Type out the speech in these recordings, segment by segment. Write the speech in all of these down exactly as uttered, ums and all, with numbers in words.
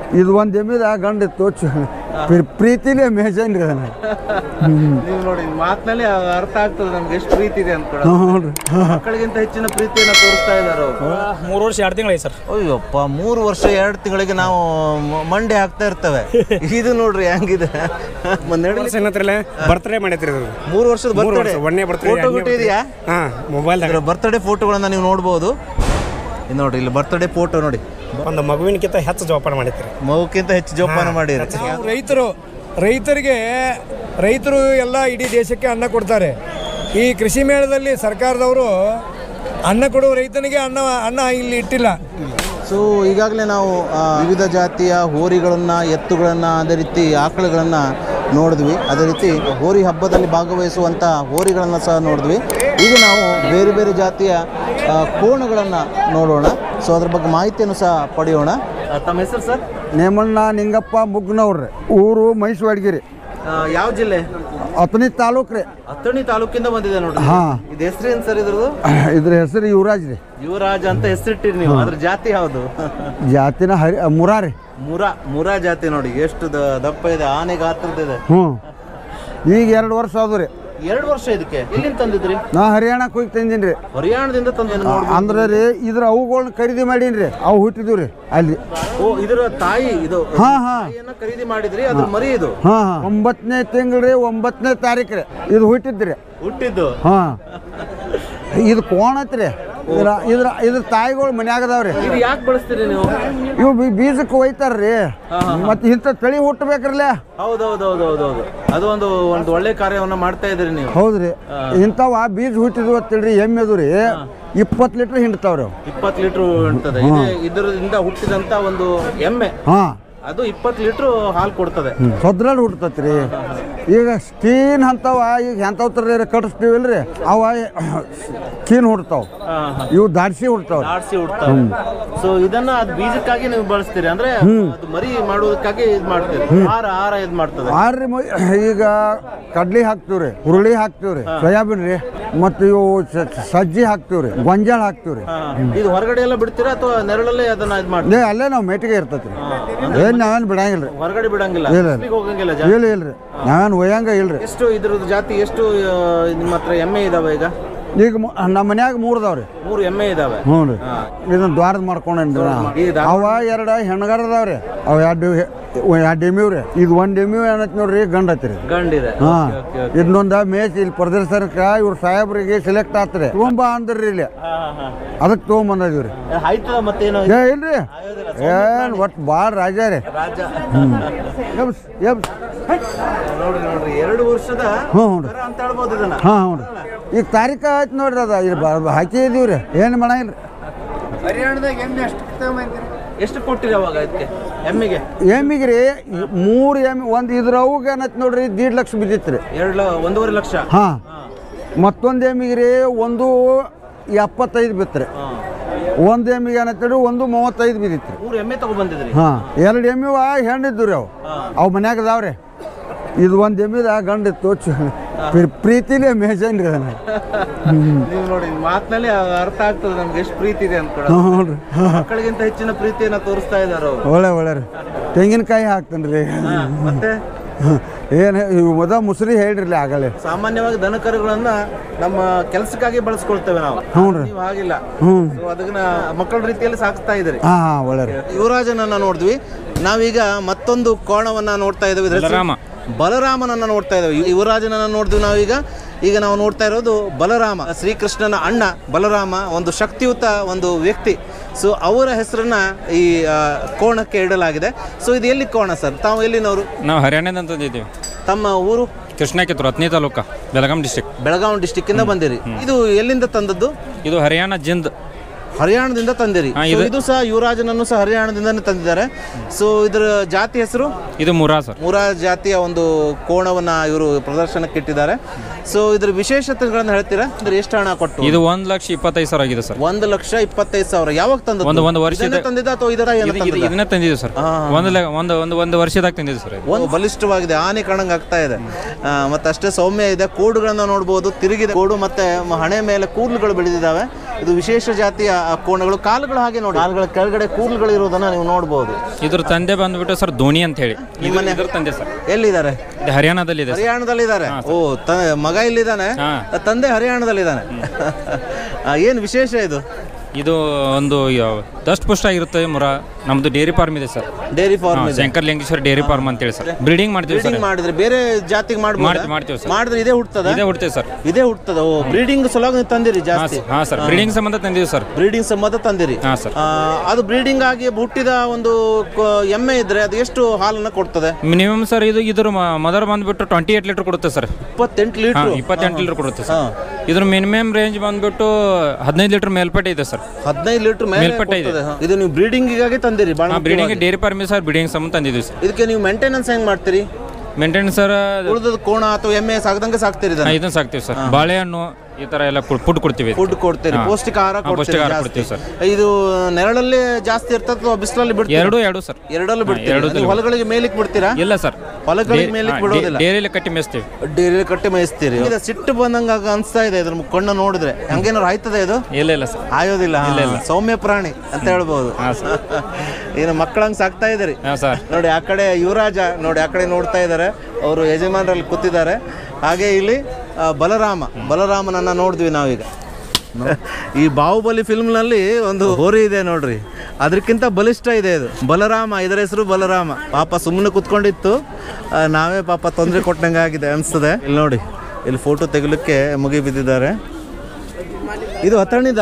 ಇದು ಒಂದು ಎಮ್ಮಿದ ಗಂಡಿತ್ತು ಪ್ರೀತಿಲೇ ಮೇಜನ್ ರೀ ಅದನ್ನ ನೀವು ನೋಡಿ ಮಾತಿನಲ್ಲಿ ಅರ್ಥ ಆಗ್ತದೆ ನಮ್ಗೆ ಎಷ್ಟು ಪ್ರೀತಿ ಇದೆ ಅಂತ ಮಕ್ಕಳಿಗಿಂತ ಹೆಚ್ಚಿನ ಪ್ರೀತಿಯನ್ನು ತೋರಿಸ್ತಾ ಇದ್ದಾರೆ ಅವರು. ಮೂರು ವರ್ಷ ಎರಡು ತಿಂಗಳು ಸರ್. ಅಯ್ಯಪ್ಪ ಮೂರು ವರ್ಷ ಎರಡು ತಿಂಗಳಿಗೆ ನಾವು ಮಂಡೆ ಹಾಕ್ತಾ ಇರ್ತೇವೆ. ಇದು ನೋಡ್ರಿ ಹೆಂಗಿದೆ ಬರ್ತ್ಡೇ ಮಾಡೈತ್ರಿ ಮೂರು ವರ್ಷದ ಬರ್ತ್ಡೇ ಒಳ್ಳೆ ಬರ್ತ್ಡೇ ಫೋಟೋ ಬಿಟ್ಟಿದೆಯಾ? ಹಾ ಮೊಬೈಲ್ದಾಗ ಬರ್ತ್ಡೇ ಫೋಟೋಗಳನ್ನ ನೀವು ನೋಡ್ಬೋದು. ನೋಡ್ರಿ ಇಲ್ಲಿ ಬರ್ತ್ಡೇ ಫೋಟೋ ನೋಡಿ. ಒಂದು ಮಗುವಿನಕ್ಕಿಂತ ಹೆಚ್ಚು ಜೋಪಾನ ಮಾಡಿದ್ರಿ, ಮಗುಕ್ಕಿಂತ ಹೆಚ್ಚು ಜೋಪಾನ ಮಾಡಿರಿ. ರೈತರು ರೈತರಿಗೆ ರೈತರು ಎಲ್ಲ ಇಡೀ ದೇಶಕ್ಕೆ ಅನ್ನ ಕೊಡ್ತಾರೆ. ಈ ಕೃಷಿ ಮೇಳದಲ್ಲಿ ಸರ್ಕಾರದವರು ಅನ್ನ ಕೊಡುವ ರೈತನಿಗೆ ಅನ್ನ ಅನ್ನ ಇಲ್ಲಿ ಇಟ್ಟಿಲ್ಲ. ಸೊ ಈಗಾಗಲೇ ನಾವು ವಿವಿಧ ಜಾತಿಯ ಹೋರಿಗಳನ್ನು, ಎತ್ತುಗಳನ್ನು, ಅದೇ ರೀತಿ ಆಕಳುಗಳನ್ನು ನೋಡಿದ್ವಿ. ಅದೇ ರೀತಿ ಹೋರಿ ಹಬ್ಬದಲ್ಲಿ ಭಾಗವಹಿಸುವಂಥ ಹೋರಿಗಳನ್ನು ಸಹ ನೋಡಿದ್ವಿ. ಈಗ ನಾವು ಬೇರೆ ಬೇರೆ ಜಾತಿಯ ಕೋಣಗಳನ್ನು ನೋಡೋಣ. ಸೊ ಅದ್ರ ಬಗ್ಗೆ ಮಾಹಿತಿಯನ್ನು ಸಹ ಪಡೆಯೋಣ. ತಮ್ಮ ಹೆಸರು ಸರ್? ನೇಮಣ್ಣ ನಿಂಗಪ್ಪ ಮುಗ್ನವ್ರಿ, ಊರು ಮೈಸೂರು ಅಡ್ಗಿರಿ. ಯಾವ ಜಿಲ್ಲೆ? ಅಥಣಿ ತಾಲೂಕು ರೀ. ಅಥಣಿ ತಾಲೂಕಿಂದ ಬಂದಿದೆ ನೋಡಿ. ಹಾ, ಇದು ಹೆಸರು ಏನು ಸರ್ ಇದ್ರದ್ದು? ಇದ್ರ ಹೆಸರು ಯುವರಾಜ್ ರೀ. ಯುವರಾಜ್ ಅಂತ ಹೆಸರಿಟ್ಟಿರಿ ನೀವು. ಅದ್ರ ಜಾತಿ ಯಾವುದು? ಜಾತಿನ ಹರಿ ಮುರಾ ರೀ. ಮುರಾ ಮುರಾ ಜಾತಿ ನೋಡಿ ಎಷ್ಟು ದಪ್ಪ ಇದೆ, ಆನೆ ಗಾತ್ರದ ಇದೆ. ಹ್ಞೂ, ಈಗ ಎರಡು ವರ್ಷ ಆದ್ರಿ. ಎರಡು ವರ್ಷ ಇದಕ್ಕೆ ಎಲ್ಲಿಂದ ತಂದಿದ್ರಿ? ನಾ ಹರಿಯಾಣಕ್ಕೆ ಹೋಗಿ ತಂದೀನಿ ರೀ. ಹರಿಯಾಣದಿಂದ ತಂದ ಅಂದ್ರೆ ರೀ ಇದ್ರ ಅವುಗಳನ್ನ ಖರೀದಿ ಮಾಡೀನಿ ರೀ. ಅವು ಹುಟ್ಟಿದ್ವು ರೀ ಅಲ್ಲಿ. ಓ, ಇದರ ತಾಯಿ ಇದು ಹಾ ಹಾ ಖರೀದಿ ಮಾಡಿದ್ರಿ, ಅದ್ರ ಮರಿ ಇದು. ಹಾ ಹಾ ಒಂಬತ್ತನೇ ತಿಂಗಳು ರೀ, ಒಂಬತ್ತನೇ ತಾರೀಕು ರೀ ಇದು ಹುಟ್ಟಿದ್ರಿ. ಹುಟ್ಟಿದ್ದು? ಹಾ, ಇದು ಕೋಣ ಐತ್ರಿ. ಇದ್ರ ಇದ್ರ ಇದ್ರ ತಾಯಿಗಳು ಮನ್ಯಾಗ ಅದಾವ್ರಿ. ಇದು ಯಾಕೆ ಬಳಸ್ತೀರಿ ನೀವು? ಇವು ಬೀಜಕ್ಕೆ ಒಯ್ತಾರ್ರಿ, ಮತ್ತೆ ಇಂಥ ತಳಿ ಹುಟ್ಟಬೇಕ್ರಲ್ಲ. ಹೌದೌದೌದೌದೌದು, ಅದು ಒಂದು ಒಂದು ಒಳ್ಳೆ ಕಾರ್ಯವನ್ನ ಮಾಡ್ತಾ ಇದ್ರಿ ನೀವು. ಹೌದ್ರಿ, ಇಂಥವ ಬೀಜ ಹುಟ್ಟಿದ್ವು ಅಂತೇಳ್ರಿ. ಎಮ್ಮೆ ಅದು ರೀ ಇಪ್ಪತ್ತು ಲೀಟರ್ ಹಿಂಡ್ತಾವ್ರಿ. ಇಪ್ಪತ್ತು ಲೀಟರ್ ಹಿಂಡ್ತದೆ. ಇದರಿಂದ ಹುಟ್ಟಿದಂತ ಒಂದು ಎಮ್ಮೆ ಹಾ, ಅದು ಇಪ್ಪತ್ತು ಲೀಟರ್ ಹಾಲು ಕೊಡ್ತದೆ. ಸದ್ರಲ್ಲಿ ಹುಟ್ಟತೈತ್ರಿ. ಈಗ ಸ್ಕೀನ್ ಅಂತವ ಈಗ ಎಂತವ್ರಿ ಕಟ್ಟಿಸ್ತೀವಿಲ್ರಿ, ಅವ ಸ್ಕೀನ್ ಹುಡ್ತಾವ, ಇವು ದಾಡ್ಸಿ ಹುಡ್ತಾವ. ದಾಡ್ಸಿ ಹುಡ್ತಾವ. ಸೊ ಇದನ್ನ ಅದು ಬೀಜಕ್ಕಾಗಿ ನೀವು ಬಳಸ್ತೀರಿ, ಅಂದ್ರೆ ಅದು ಮರಿ ಮಾಡೋದಕ್ಕಾಗಿ ಇದು ಮಾಡ್ತೀರಿ. ಆಹಾರ ಆಹಾರ ಇದು ಮಾಡ್ತದೆ. ಆರ್ರಿ ಈಗ ಕಡ್ಲಿ ಹಾಕ್ತಿವ್ರಿ, ಹುರುಳಿ ಹಾಕ್ತಿವ್ರಿ, ಸೋಯಾಬೀನ್ ರೀ, ಮತ್ತು ಇವು ಸಜ್ಜಿ ಹಾಕ್ತಿವ್ರಿ, ಗೊಂಜಾಳ ಹಾಕ್ತಿವ್ರಿ. ಇದು ಹೊರಗಡೆ ಎಲ್ಲ ಬಿಡ್ತೀರಾ ಅಥವಾ ನೆರಳಲ್ಲೇ ಅದನ್ನ ಇದು ಮಾಡ್ತೀರಾ? ಅಲ್ಲೇ ನಾವು ಮೇಟಿಗೆ ಇರ್ತೈತ್ರಿ. ಏನ್ ನಾವೇನು ಬಿಡಂಗಿಲ್ರಿ, ಹೊರಗಡೆ ಬಿಡಂಗಿಲ್ಲ, ಹೋಗಂಗಿಲ್ಲ. ಇಲ್ಲ ಇಲ್ರಿ, ನಾವೇನು ಒಯ್ಯಂಗ ಇಲ್ರಿ. ಎಷ್ಟು ಇದ್ರದ್ದು ಜಾತಿ ಎಷ್ಟು ನಿಮ್ಮ ಹತ್ರ ಎಮ್ಮೆ ಇದಾವೆ ಈಗ? ಈಗ ನಮ್ಮ ಮನ್ಯಾಗ ಮೂರ್ದಾವ್ರಿ. ಮೂರು ಎಮ್ಮೆ ಇದಾವೆ. ಹ್ಞೂ ರೀ, ಇದನ್ನ ದ್ವಾರದ ಮಾಡ್ಕೊಂಡ್ರಿ. ಅವ ಎರಡು ಹೆಣ್ಗಾರ ಅದಾವ್ರಿ. ಅವ ಎರಡು ಎರಡು ಎಮ್ಮಿವ್ರಿ. ಇದು ಒಂದ್ ಎಮ್ಮಿ ಏನೈತಿ ನೋಡ್ರಿ, ಗಂಡ ಐತ್ರಿ. ಗಂಡಿದೆ. ಹಾ, ಇದನ್ನೊಂದ ಮೇಚ್ ಇಲ್ಲಿ ಪ್ರದರ್ಶನಕ್ಕ ಇವ್ರ ಸಾಹೇಬ್ರಿಗೆ ಸೆಲೆಕ್ಟ್ ಆತ್ರಿ. ತೊಗೊಂಬ ಅಂದ್ರಿ ಇಲ್ಲಿ, ಅದಕ್ಕೆ ತೊಗೊಂಬಂದಿವ್ರಿ. ಮತ್ತೇನು ಇಲ್ರಿ, ಏನ್ ಒಟ್ಟು ಭಾಳ ರಾಜ ರೀ. ನೋಡ್ರಿ ನೋಡ್ರಿ ಎರಡು ವರ್ಷದ ಹ್ಞೂ ರೀ ಅಂತ ಹೇಳ್ಬೋದು ಇದನ್ನ. ಹಾ ಹ್ಞೂ ರೀ, ಈಗ ತಾರೀಖ ಆಯ್ತು ನೋಡ್ರಿ. ಅದ ಇಲ್ಲಿ ಹಾಕಿ ಇದೀವ್ರಿ, ಏನು ಮಾಡಂಗಿಲ್ರಿ. ಹರಿಯಾಣದಾಗ ಎಮ್ಮೆ ಎಷ್ಟು ಎಷ್ಟು ಕೊಟ್ಟಿರಿ ಅವಾಗ ಇದಕ್ಕೆ ಎಮ್ಮಿಗೆ? ಎಮ್ಮಿಗೆ ರೀ ಮೂರು ಎಮ್ಮಿ ಒಂದು ಇದ್ರ ಅವಾಗ ಏನೈತಿ ನೋಡ್ರಿ ದೀಡ್ ಲಕ್ಷ ಬಿದ್ದಿತ್ತು ರೀ. ಎರಡು ಒಂದೂವರೆ ಲಕ್ಷ. ಹಾ, ಮತ್ತೊಂದು ಎಮ್ಮಿಗೆ ರೀ ಒಂದು ಎಪ್ಪತ್ತೈದು ಬಿತ್ತು ರೀ. ಒಂದು ಎಮ್ಮಿಗೆ ಏನೈತಿ ರೀ ಒಂದು ಮೂವತ್ತೈದು ಬಿದ್ದಿತ್ತು ರೀ. ಮೂರು ಎಮ್ಮೆ ತಗೊಬಂದಿದ್ರಿ? ಹಾ, ಎರಡು ಎಮ್ಮಿ ಹೆಣ್ಣಿದ್ದು ರೀ. ಅವು ಅವು ಮನ್ಯಾಗ ಅದಾವ್ರಿ. ಇದು ಒಂದು ಎಮ್ಮಿದ ಗಂಡಿತ್ತು ಪ್ರೀತಿಲೇ ಮೇಜನ್ ರೀ ಅದನ್ನ. ನೀವು ನೋಡಿ ಮಾತಿನಲ್ಲಿ ಅರ್ಥ ಆಗ್ತದೆ ನಮ್ಗೆ ಎಷ್ಟು ಪ್ರೀತಿ ಇದೆ ಅಂತ. ಮಕ್ಕಳಿಗಿಂತ ಹೆಚ್ಚಿನ ಪ್ರೀತಿಯನ್ನ ತೋರಿಸ್ತಾ ಇದಾರೆ ಅವರು. ಒಳ್ಳೆ ಒಳ್ಳೆ ರೀ. ತೆಂಗಿನಕಾಯಿ ಹಾಕ್ತೇನೆ ರೀ. ಮತ್ತೆ ಏನು ಮೊದ ಮುಸುರಿ ಹೇಳ್ರಿ ಆಗಲೇ. ಸಾಮಾನ್ಯವಾಗಿ ದನಕರುಗಳನ್ನ ನಮ್ಮ ಕೆಲಸಕ್ಕಾಗಿ ಬಳಸ್ಕೊಳ್ತೇವೆ ನಾವು. ಹ್ಞೂ ರೀ, ನೀವು ಹಾಗಿಲ್ಲ. ಹ್ಮ್, ಅದನ್ನ ಮಕ್ಕಳ ರೀತಿಯಲ್ಲಿ ಸಾಕ್ತಾ ಇದ್ರಿ. ಹಾ ಹಾ ಒಳ್ಳೆ. ಯುವರಾಜನನ್ನ ನೋಡಿದ್ವಿ. ನಾವೀಗ ಮತ್ತೊಂದು ಕೋಣವನ್ನ ನೋಡ್ತಾ ಇದ್ದೇವೆ. ಬಲರಾಮ ಬಲರಾಮನನ್ನ ನೋಡ್ತಾ ಇದ್ದೇವೆ. ಯುವರಾಜನನ್ನ ನೋಡಿದ್ವಿ ನಾವೀಗ. ಈಗ ನಾವು ನೋಡ್ತಾ ಇರೋದು ಬಲರಾಮ, ಶ್ರೀಕೃಷ್ಣನ ಅಣ್ಣ ಬಲರಾಮ, ಒಂದು ಶಕ್ತಿಯುತ ಒಂದು ವ್ಯಕ್ತಿ. ಸೊ ಅವರ ಹೆಸರನ್ನ ಈ ಕೋಣಕ್ಕೆ ಇಡಲಾಗಿದೆ. ಸೊ ಇದು ಎಲ್ಲಿ ಕೋಣ ಸರ್? ತಾವು ಎಲ್ಲಿನವರು? ನಾವು ಹರಿಯಾಣದಿಂದ ತಂದಿದ್ದೀವಿ. ತಮ್ಮ ಊರು? ಕೃಷ್ಣ ಕಿತ್ತೂರು, ಅಥಣಿ ತಾಲೂಕ, ಬೆಳಗಾಂ ಡಿಸ್ಟಿಕ್. ಬೆಳಗಾಂ ಡಿಸ್ಟಿಕ್ ಇಂದ ಬಂದಿರಿ. ಇದು ಎಲ್ಲಿಂದ ತಂದದ್ದು? ಇದು ಹರಿಯಾಣ ಜಿಂದ್, ಹರಿಯಾಣದಿಂದ ತಂದಿರಿ. ಇದು ಸಹ ಯುವರಾಜನನ್ನು ಸಹ ಹರಿಯಾಣದಿಂದನೇ ತಂದಿದ್ದಾರೆ. ಸೊ ಇದರ ಜಾತಿ ಹೆಸರು? ಇದು ಮುರಾ ಸರ್. ಮುರಾ ಜಾತಿಯ ಒಂದು ಕೋಣವನ್ನ ಇವರು ಪ್ರದರ್ಶನಕ್ಕೆ ಇಟ್ಟಿದ್ದಾರೆ. ಸೊ ಇದ್ರ ವಿಶೇಷತೆಗಳನ್ನ ಹೇಳ್ತೀರಾ? ಅಂದ್ರೆ ಎಷ್ಟು ಹಣ ಕೊಟ್ಟು? ಇದು ಒಂದ್ ಲಕ್ಷ ಇಪ್ಪತ್ತೈದು ಸಾವಿರ ಆಗಿದೆ ಸರ್. ಒಂದು ಲಕ್ಷ ಇಪ್ಪತ್ತೈದು ಸಾವಿರ. ಯಾವಾಗ ತಂದ? ಒಂದು ಒಂದು ವರ್ಷ ತಂದಿದ್ದ ಅಥವಾ ಇದರ ಇದನ್ನ ತಂದಿದ್ದು ಸರ್. ಒಂದು ಒಂದು ಒಂದು ಒಂದು ವರ್ಷದಾಗ ತಂದಿದ್ದು ಸರ್. ಒಂದು ಬಲಿಷ್ಠವಾಗಿದೆ, ಆನೆ ಕಾಣಂಗ್ ಆಗ್ತಾ ಇದೆ. ಮತ್ತೆ ಅಷ್ಟೇ ಸೌಮ್ಯ ಇದೆ. ಕೋಡುಗಳನ್ನ ನೋಡ್ಬೋದು, ತಿರುಗಿದೆ ಕೋಡು, ಮತ್ತೆ ಹಣೆ ಮೇಲೆ ಕೂದಲುಗಳು ಬೆಳೆದಿದ್ದಾವೆ. ಇದು ವಿಶೇಷ ಜಾತಿಯ ಕೋಣಗಳು. ಕಾಲುಗಳು ಹಾಗೆ ನೋಡಿ, ಕಾಲುಗಳ ಕೆಳಗಡೆ ಕೂದಲುಗಳು ಇರೋದನ್ನ ನೀವು ನೋಡಬಹುದು. ಇದ್ರ ತಂದೆ ಬಂದ್ಬಿಟ್ಟು ಸರ್ ಧೋನಿ ಅಂತ ಹೇಳಿ. ನಿಮ್ಮನೆ ಇದ್ರ ತಂದೆ ಸರ್ ಎಲ್ಲಿದ್ದಾರೆ? ಹರಿಯಾಣದಲ್ಲಿ ಇದೆ. ಹರಿಯಾಣದಲ್ಲಿ ಇದ್ದಾರೆ. ಓ, ಮಗ ಇಲ್ಲಿದ್ದಾನೆ, ತಂದೆ ಹರಿಯಾಣದಲ್ಲಿದ್ದಾನೆ. ಏನು ವಿಶೇಷ ಇದು? ಇದು ಒಂದು ದಸ್ಟ್ ಪುಷ್ಟ ಆಗಿರುತ್ತೆ ಮುರ. ನಮ್ದು ಡೇರಿ ಫಾರ್ಮ್ ಇದೆ sir. Dairy farm Shankar Lingeshwara dairy farm ಅಂತ ಹೇಳಿ ಸರ್. ಬ್ರೀಡಿಂಗ್ ಮಾಡ್ತೀವಿ ಸರ್. ಮಾಡಿದ್ರೆ ಬೇರೆ ಜಾತಿಗೆ ಮಾಡ್ಬೋದು, ಮಾಡ್ತೀವಿ ಸರ್. ಮಾಡಿದ್ರೆ ಇದೇ ಹುಟ್ಟುತ್ತದೆ? ಇದೇ ಹುಡ್ತೇವೆ ಸರ್. ಇದೇ ಹುಟ್ಟುತ್ತದೆ. ಓ, ಬ್ರೀಡಿಂಗ್ ಸಲುವಾಗಿ ತಂದಿರಿ ಜಾಸ್ತಿ? ಹಾಂ ಸರ್, ಬ್ರೀಡಿಂಗ್ ಸಂಬಂಧ ತಂದಿವಿ ಸರ್. ಬ್ರೀಡಿಂಗ್ ಸಂಬಂಧ ತಂದಿರಿ? ಹಾಂ ಸರ್. ಅದು ಬ್ರೀಡಿಂಗ್ ಆಗಿ ಹುಟ್ಟಿದ ಒಂದು ಎಮ್ಮೆ ಇದ್ರೆ ಅದು ಎಷ್ಟು ಹಾಲನ್ನ ಕೊಡ್ತದೆ ಮಿನಿಮಮ್ ಸರ್? ಇದು ಇದ್ರ ಮದರ್ ಬಂದ್ಬಿಟ್ಟು ಟ್ವೆಂಟಿ ಏಟ್ ಲೀಟರ್ ಕೊಡುತ್ತೆ ಸರ್. ಇಪ್ಪತ್ತೆಂಟು ಲೀಟರ್ ಇಪ್ಪತ್ತೆಂಟು ಲೀಟರ್ ಕೊಡುತ್ತೆ ಸರ್. ಇದ್ರ ಮಿನಿಮಮ್ ರೇಂಜ್ ಬಂದ್ಬಿಟ್ಟು ಹದಿನೈದು ಲೀಟರ್ ಮೇಲ್ಪಟ್ಟೆ ಇದೆ ಸರ್. ಹದಿನೈದು ಲೀಟರ್ ಮೇಲ್ಪಟ್ಟೆ ಇದೆ. ಇದು ನೀವು ಬ್ರೀಡಿಂಗಿಗಾಗಿ ತಂದಿರಿ? Breeding dairy farm sir, breeding ಸಂಬಂಧ ತಂದಿದ್ದೀವಿ ಸರ್. ಇದಕ್ಕೆ ನೀವು ಮೇಂಟೆನೆನ್ಸ್ ಹೆಂಗ್ ಮಾಡ್ತೀರಿ? ಮೇಂಟೆನೆನ್ಸ್ ಸರ್, ಉಳಿದ ಕೋಣ ಅಥವಾ ಎಮ್ಮೆ ಸಾಕದಂಗೆ ಸಾಕ್ತೀರಿ? ಇದನ್ನ ಸಾಕ್ತೀವಿ ಸರ್. ಬಾಳೆಹಣ್ಣು ಈ ತರ ಎಲ್ಲ ಫುಡ್ ಕೊಡ್ತೀವಿ. ಫುಡ್ ಕೊಡ್ತೀರಿ, ಪೌಷ್ಟಿಕ ಆಹಾರ ಕೊಡ್ತೀವಿ ಸರ್. ಇದು ನೆರಳಲ್ಲಿ ಜಾಸ್ತಿ ಇರ್ತದೆ ಅಥವಾ ಬಿಸಿಲಲ್ಲಿ ಬಿಡ್ತೀರಾ? ಎರಡು ಎರಡು ಸರ್. ಎರಡಲ್ಲೂ ಬಿಡ್ತೀವಿ. ಹೊಲಗಳಿಗೆ ಮೇಲಿಕ್ಕೆ ಬಿಡ್ತೀರಾ? ಇಲ್ಲ ಸರ್, ಹೊಲಗಳಿಗೆ ಮೇಲಿಕ್ಕೆ ಬಿಡೋದಿಲ್ಲ. ಡೇರಿಯಲ್ಲಿ ಕಟ್ಟಿ ಮೇಯಿಸ್ತೀವಿ. ಡೇರಿಯಲ್ಲಿ ಕಟ್ಟಿ ಮೇಯಿಸ್ತೀರಿ. ಇದು ಸಿಟ್ಟು ಬಂದಂಗ ಅನ್ಸ್ತಾ ಇದೆ ಇದ್ರ ಕಣ್ಣು ನೋಡಿದ್ರೆ. ಹಂಗೇನಾರು ಆಯ್ತದೆ ಇದು? ಇಲ್ಲ ಇಲ್ಲ ಸರ್, ಆಯೋದಿಲ್ಲ. ಸೌಮ್ಯ ಪ್ರಾಣಿ ಅಂತ ಹೇಳ್ಬೋದು. ಏನು ಮಕ್ಕಳಂಗೆ ಸಾಕ್ತಾ ಇದ್ದೀರಿ ನೋಡಿ. ಆ ಕಡೆ ಯುವರಾಜ ನೋಡಿ, ಆ ಕಡೆ ನೋಡ್ತಾ ಇದ್ದಾರೆ. ಅವರು ಯಜಮಾನರಲ್ಲಿ ಕೂತಿದ್ದಾರೆ. ಹಾಗೆ ಇಲ್ಲಿ ಬಲರಾಮ ಬಲರಾಮನನ್ನ ನೋಡಿದ್ವಿ ನಾವೀಗ. ಈ ಬಾಹುಬಲಿ ಫಿಲ್ಮ್ನಲ್ಲಿ ಒಂದು ಹೋರಿ ಇದೆ ನೋಡ್ರಿ, ಅದಕ್ಕಿಂತ ಬಲಿಷ್ಠ ಇದೆ ಇದು. ಬಲರಾಮ, ಇದರ ಹೆಸರು ಬಲರಾಮ. ಪಾಪ ಸುಮ್ಮನೆ ಕುತ್ಕೊಂಡಿತ್ತು, ನಾವೇ ಪಾಪ ತೊಂದರೆ ಕೊಟ್ಟಂಗೆ ಆಗಿದೆ ಅನಿಸ್ತದೆ. ಇಲ್ಲಿ ನೋಡಿ, ಇಲ್ಲಿ ಫೋಟೋ ತೆಗಿಲಿಕ್ಕೆ ಮುಗಿ ಬಿದ್ದಿದ್ದಾರೆ. ಇದು ಅತಣಿದ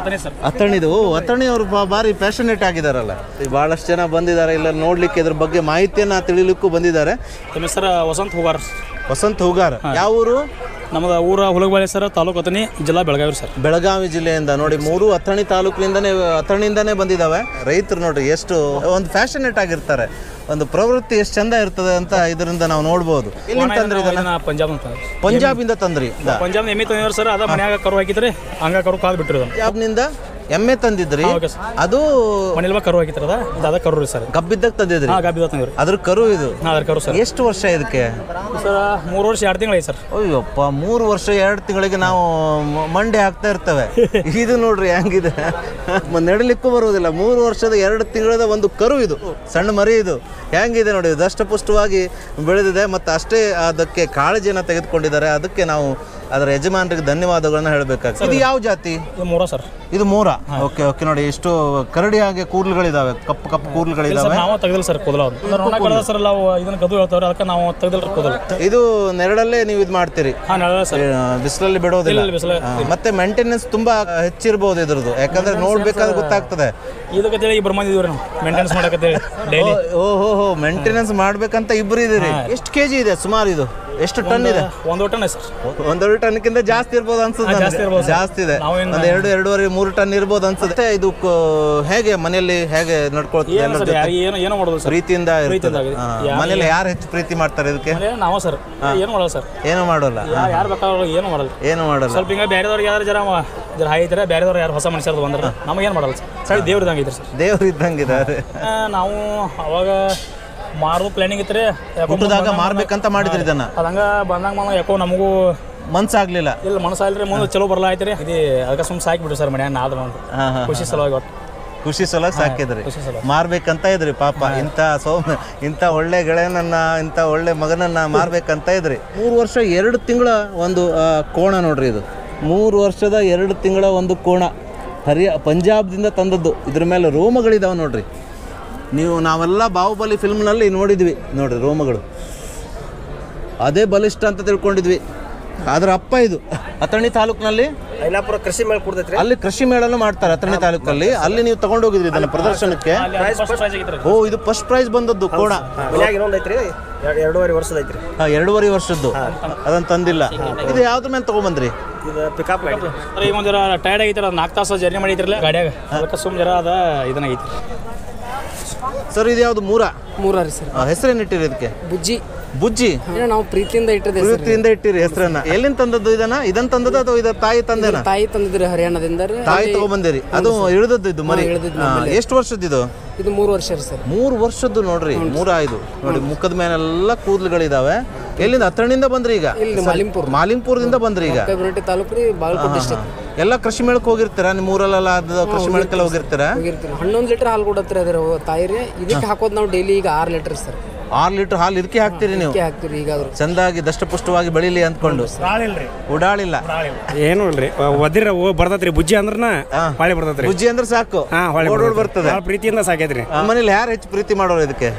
ಅತಣಿದು ಅತಣಿ ಅವರು ಭಾರಿ ಪ್ಯಾಷನೇಟ್ ಆಗಿದಾರಲ್ಲ. ಬಹಳಷ್ಟು ಜನ ಬಂದಿದ್ದಾರೆ ಇಲ್ಲ ನೋಡ್ಲಿಕ್ಕೆ, ಇದ್ರ ಬಗ್ಗೆ ಮಾಹಿತಿಯನ್ನ ತಿಳಿಲಿಕ್ಕೂ ಬಂದಿದ್ದಾರೆ. ನಮ್ಮ ಹೆಸರು ವಸಂತ್ ಹೂಗಾರ್. ವಸಂತ್ ಹೂಗಾರ್. ಯಾವ ಊರು? ನಮ್ಮದು ಊರ ಹುಲಗಬಾಳೆ ಸರ್, ತಾಲೂಕು ಅಥಣಿ, ಜಿಲ್ಲಾ ಬೆಳಗಾವಿ ಸರ್. ಬೆಳಗಾವಿ ಜಿಲ್ಲೆಯಿಂದ ನೋಡಿ, ಮೂರು ಅಥಣಿ ತಾಲೂಕಿನಿಂದನೇ ಅಥಣಿಯಿಂದನೇ ಬಂದಿದ್ದಾವೆ. ರೈತರು ನೋಡ್ರಿ ಎಷ್ಟು ಒಂದು ಫ್ಯಾಷನೇಟ್ ಆಗಿರ್ತಾರೆ, ಒಂದು ಪ್ರವೃತ್ತಿ ಎಷ್ಟು ಚಂದ ಇರ್ತದೆ ಅಂತ ಇದರಿಂದ ನಾವು ನೋಡ್ಬೋದು. ಎಲ್ಲಿಂದ ತಂದ್ರಿ ಇದನ್ನ? ಪಂಜಾಬ್ ಅಂತ. ಪಂಜಾಬಿಂದ ತಂದ್ರಿ? ಪಂಜಾಬ್ ಎಮ್ಮೆ ತಂದಿದ್ರು ಸರ್. ಅದ ಮನ್ಯಾಗ ಕರು ಹಾಕಿದ್ರೆ ಹಂಗ ಕರು ಕಾದು ಬಿಟ್ಟಿರೋದು. ಪಂಜಾಬ್ನಿಂದ ಎಮ್ಮೆ ತಂದಿದ್ರಿ? ಅದು ಮನೇಲಿ ಕರು ಹಾಕಿತ್ರ ಅದ ಕರು ಸರ್. ಗಬ್ಬಿದ್ದಾಗ ತಂದಿದ್ರಿ? ಗಬ್ಬಿದ್ದಾಗ ತಂದಿದ್ರಿ. ಅದ್ರ ಕರು ಇದು? ಅದ್ರ ಕರು ಸರ್. ಎಷ್ಟು ವರ್ಷ ಇದಕ್ಕೆ ಸರ್? ಮೂರು ವರ್ಷ ಎರಡು ತಿಂಗಳು ಸರ್. ಅಯ್ಯಪ್ಪ, ಮೂರು ವರ್ಷ ಎರಡು ತಿಂಗಳಿಗೆ ನಾವು ಮಂಡೆ ಹಾಕ್ತಾ ಇರ್ತೇವೆ. ಇದು ನೋಡ್ರಿ ಹೆಂಗಿದೆ, ನಡಲಿಕ್ಕೂ ಬರುವುದಿಲ್ಲ. ಮೂರು ವರ್ಷದ ಎರಡು ತಿಂಗಳದ ಒಂದು ಕರು ಇದು, ಸಣ್ಣ ಮರಿ ಇದು. ಹೆಂಗಿದೆ ನೋಡಿ, ದಷ್ಟಪುಷ್ಟವಾಗಿ ಬೆಳೆದಿದೆ ಮತ್ತು ಅಷ್ಟೇ ಅದಕ್ಕೆ ಕಾಳಜಿಯನ್ನು ತೆಗೆದುಕೊಂಡಿದ್ದಾರೆ. ಅದಕ್ಕೆ ನಾವು ಅದರ ಯಜಮಾನರಿಗೆ ಧನ್ಯವಾದಗಳನ್ನ ಹೇಳಬೇಕಾಗ್ತದೆ. ಇದು ಯಾವ ಜಾತಿ? ಮೂರ ಸರ್. ಇದು ಮೂರ. Okay okay. ನೋಡಿ ಎಷ್ಟು ಕರಡಿಯಾಗಿ ಕೂದಲುಗಳಿದಾವೆ, ಕಪ್ಪು ಕಪ್ಪು ಕೂದಲುಗಳಿದಾವೆ. ನಾವು ತೆಗೆದಿಲ್ಲ ಸರ್ ಕೂದಲು ಸರ್. ನಾವು ಇದನ್ನ ಗದು ಹೇಳ್ತಾವ್ರೆ, ಅದಕ್ಕೆ ನಾವು ತೆಗೆದಿಲ್ಲ ಕೂದಲು. ಇದು ನೆರಳಲ್ಲೇ ನೀವು ಇದು ಮಾಡ್ತೀರಿ? ಬಿಸಿಲಲ್ಲಿ ಬಿಡೋದಿಲ್ಲ. ಮತ್ತೆ ಮೇಂಟೆನೆನ್ಸ್ ತುಂಬಾ ಹೆಚ್ಚಿರ್ಬೋದು ಇದ್ರದ್ದು, ಯಾಕಂದ್ರೆ ನೋಡ್ಬೇಕಾದ್ರೆ ಗೊತ್ತಾಗ್ತದೆ. ಇದಕ್ಕೆ ಇಬ್ಬರು ಮಂದಿ ಇದೀವಿ ನಾವು ಮೇಂಟೆನೆನ್ಸ್ ಮಾಡಕತ್ತೆ ಡೈಲಿ. ಓಹೋ ಹೋ, ಮೇಂಟೆನೆನ್ಸ್ ಮಾಡ್ಬೇಕಂತ ಇಬ್ರು ಇದೀರಿ. ಎಷ್ಟು ಕೆಜಿ ಇದೆ ಸುಮಾರು ಇದು? ಎಷ್ಟು ಟನ್ ಇದೆ? ಒಂದು ಟನ್ ಸರ್. ಒಂದೆರಡು ಟನ್ಕಿಂತ ಜಾಸ್ತಿ ಇರ್ಬೋದು ಅನ್ಸುತ್ತೆ. ಜಾಸ್ತಿ ಇದೆ, ಒಂದು ಎರಡು ಎರಡೂವರೆ ಮೂರು ಟನ್ ಇರ್ಬೋದು ಅನ್ಸುತ್ತೆ. ಇದು ಹೇಗೆ ಮನೆಯಲ್ಲಿ ಹೇಗೆ ನಡ್ಕೊಳ್ತೀವಿ? ಏನು ಮಾಡೋದು ಸರ್? ಪ್ರೀತಿಯಿಂದ ಮನೇಲಿ ಯಾರು ಹೆಚ್ಚು ಪ್ರೀತಿ ಮಾಡ್ತಾರೆ ಇದಕ್ಕೆ? ನಾವು ಸರ್. ಏನು ಮಾಡೋಲ್ಲ ಸರ್. ಏನು ಮಾಡೋಲ್ಲ. ಯಾರು ಬೇಕಾದ್ರು ಏನು ಮಾಡಲ್ಲ. ಏನು ಮಾಡಲ್ಲ. ಸ್ವಲ್ಪ ಹಿಂಗ ಬೇರೆದವ್ರಿಗೆ ಯಾರು ಜರ ಜರ ಹಾಯ್ತಾರೆ, ಬೇರೆದವ್ರು ಯಾರು ಹೊಸ ಮನುಷ್ಯರು ಬಂದ್ರೆ ನಮಗೆ ಏನು ಮಾಡಲ್ಲ ಸರ್. ಸರಿ, ದೇವ್ರ ಇದ್ದಂಗೆ ಇದ್ದಾರೆ ಸರ್. ದೇವ್ರ ಇದ್ದಂಗಿದ್ದಾರೆ. ನಾವು ಅವಾಗ ಮಾರೋದು ಪ್ಲಾನಿಂಗ್ ಇತ್ತು ರೀ. ಹುಟ್ಟಿದಾಗ ಮಾರ್ಬೇಕಂತ ಮಾಡಿದ್ರಿ ಇದನ್ನ? ಅದಂಗ ಬಂದಂಗ ಬಂದಾಗ ಯಾಕೋ ನಮಗೂ ಮನ್ಸಾಗ್ಲಿಲ್ಲ. ಇಲ್ಲ, ಮನಸ್ಸಾಗ್ಲಿ ಮುಂದೆ ಚಲೋ ಬರಲ್ಲ ಆಯ್ತು ರೀ. ಇದು ಅದಕ್ಕೆ ಸುಮ್ಮನೆ ಸಾಕಿಬಿಡ್ರಿ ಸರ್ ಮನ್ಯಾಗ. ನಾದ್ರು ಅಂತ ಖುಷಿ ಸಲುವಾಗಿ ಒಟ್ಟು ಖುಷಿ ಸಲುವಾಗಿ ಸಾಕಿದ್ರಿ, ಮಾರ್ಬೇಕಂತ ಇದ್ರಿ. ಪಾಪ ಇಂಥ ಸೌಮ್ಯ, ಇಂಥ ಒಳ್ಳೆ ಗೆಳೆಯನನ್ನ, ಇಂಥ ಒಳ್ಳೆ ಮಗನನ್ನ ಮಾರ್ಬೇಕಂತ ಇದ್ರಿ. ಮೂರು ವರ್ಷ ಎರಡು ತಿಂಗಳ ಒಂದು ಕೋಣ ನೋಡ್ರಿ ಇದು. ಮೂರು ವರ್ಷದ ಎರಡು ತಿಂಗಳ ಒಂದು ಕೋಣ, ಹರಿಯ ಪಂಜಾಬ್ದಿಂದ ತಂದದ್ದು. ಇದ್ರ ಮೇಲೆ ರೋಮಗಳಿದಾವೆ ನೋಡ್ರಿ. ನೀವು ನಾವೆಲ್ಲ ಬಾಹುಬಲಿ ಫಿಲ್ಮ್ನಲ್ಲಿ ನೋಡಿದ್ವಿ ನೋಡ್ರಿ, ರೋಮಗಳು ಅದೇ ಬಲಿಷ್ಠ ಅಂತ ತಿಳ್ಕೊಂಡಿದ್ವಿ. ಅದರ ಅಪ್ಪ ಇದು ಅಥಣಿ ತಾಲೂಕಿನಲ್ಲಿ ಐನಾಪುರ ಕೃಷಿ ಮೇಳ ಕೊಡ್ತೈತ್ರಿ. ಅಲ್ಲಿ ಕೃಷಿ ಮೇಳನು ಮಾಡ್ತಾರೆ ಅಥಣಿ ತಾಲೂಕಲ್ಲಿ. ಅಲ್ಲಿ ನೀವು ತಗೊಂಡೋಗಿದ್ರಿ ಇದನ್ನ ಪ್ರದರ್ಶನಕ್ಕೆ? ಓ, ಇದು ಫಸ್ಟ್ ಪ್ರೈಸ್ ಬಂದದ್ದು ಕೋಣ. ಎರಡೂವರೆ ವರ್ಷದ ಐತ್ರಿ. ಎರಡೂವರೆ ವರ್ಷದ್ದು. ಅದನ್ನ ತಂದಿಲ್ಲ. ಇದು ಯಾವ್ದ್ರ ಮೇಲೆ ತಗೊಂಡ್ಬಂದ್ರಿ? ಪಿಕಪ್ ಈಗ ಒಂದ್ ಜರ ಟೈರ್ಡ್ ಆಗೈತಿ. ಅದು ನಾಲ್ಕು ತಾಸು ಜರ್ನಿ ಮಾಡಿದ್ರಲ್ಲ ಗಾಡಿಯಾಗ, ಅದಕ್ಕೆ ಸುಮ್ ಜರ ಅದ ಇದನ್ನ ಐತಿ ಸರ್. ಇದು ಯಾವ್ದು? ಮೂರ ಮೂರ ರೀ ಸರ್. ಹೆಸರೇನು ಇಟ್ಟಿರಿ ಇದಕ್ಕೆ? ಬುಜ್ಜಿ. ಬುಜ್ಜಿ ನಾವು ಪ್ರೀತಿಯಿಂದ ಇಟ್ಟಿದ್ದೆ. ಪ್ರೀತಿಯಿಂದ ಇಟ್ಟಿರಿ ಹೆಸರನ್ನ. ಎಲ್ಲಿಂದ ತಂದದ್ದು ಇದನ್ನ? ಇದನ್ನ ತಂದದ್ದು ಅಥವಾ ಇದರ ತಾಯಿ ತಂದೆನ? ತಾಯಿ ತಂದಿದ್ರಿ, ಹರಿಯಾಣದಿಂದ. ತಾಯಿ ತಗೊಂಡ್ಬಂದಿರಿ. ಅದು ಇಳಿದದ್ದು ಇದು ಮರಿ? ಎಷ್ಟು ವರ್ಷದ್ದು ಇದು? ಇದು ಮೂರು ವರ್ಷ ರೀ ಸರ್. ಮೂರು ವರ್ಷದ್ದು ನೋಡ್ರಿ. ಮೂರ ಇದು ನೋಡಿ, ಮುಖದ ಮೇಲೆಲ್ಲ ಕೂದಲುಗಳಿದಾವೆ. ಎಲ್ಲಿಂದ? ಅಥಣಿಯಿಂದ ಬಂದ್ರಿ ಈಗ? ಮಾಲಿಂಪುರ್. ಮಾಲಿಂಪುರದಿಂದ ಬಂದ್ರಿ ಈಗ? ತಾಲೂಕು ರೀ, ಬಾಗಲಕೋಟೆ ಡಿಸ್ಟ್ರಿಕ್ಟ್. ಎಲ್ಲ ಕೃಷಿ ಮೇಳಕ್ಕೆ ಹೋಗಿರ್ತೀರಾ? ನಿಮ್ಮ ಊರಲ್ಲೆಲ್ಲ ಅದು ಕೃಷಿ ಮೇಳಕ್ಕೆಲ್ಲ ಹೋಗಿರ್ತೀರಾ? ಹೋಗಿರ್ತೀವಿ. ಹನ್ನೊಂದು ಲೀಟರ್ ಹಾಲು ಕೊಡತ್ರಿ ಅದ್ರ ತಾಯಿರಿ. ಇದಕ್ಕೆ ಹಾಕೋದು ನಾವು ಡೈಲಿ ಈಗ ಆರು ಲೀಟರ್ ಸರ್. ಆರು ಲೀಟರ್ ಹಾಲು ಇದಕ್ಕೆ ಹಾಕ್ತೀರಿ ನೀವು? ಹಾಕ್ತೀರಿ. ಈಗ ಚಂದಾಗಿ ದಷ್ಟಪುಷ್ಟವಾಗಿ ಬೆಳಿಲಿ ಅಂದ್ಕೊಂಡು. ಉಡಾಳಿಲ್ಲ ಏನು ಇಲ್ರಿ, ಒದಿರ ಬರ್ತೈತ್ರಿ. ಬುಜ್ಜಿ ಅಂದ್ರನ ಹೊಳೆ ಬರ್ತೈತ್ರಿ. ಬುಜ್ಜಿ ಅಂದ್ರೆ ಸಾಕು, ಓಡೋಡ್ ಬರ್ತದೆ. ಪ್ರೀತಿಯಿಂದ ಸಾಕೈತ್ರಿ. ಮನೇಲಿ ಯಾರು ಹೆಚ್ಚು ಪ್ರೀತಿ ಮಾಡೋರು ಇದಕ್ಕೆ?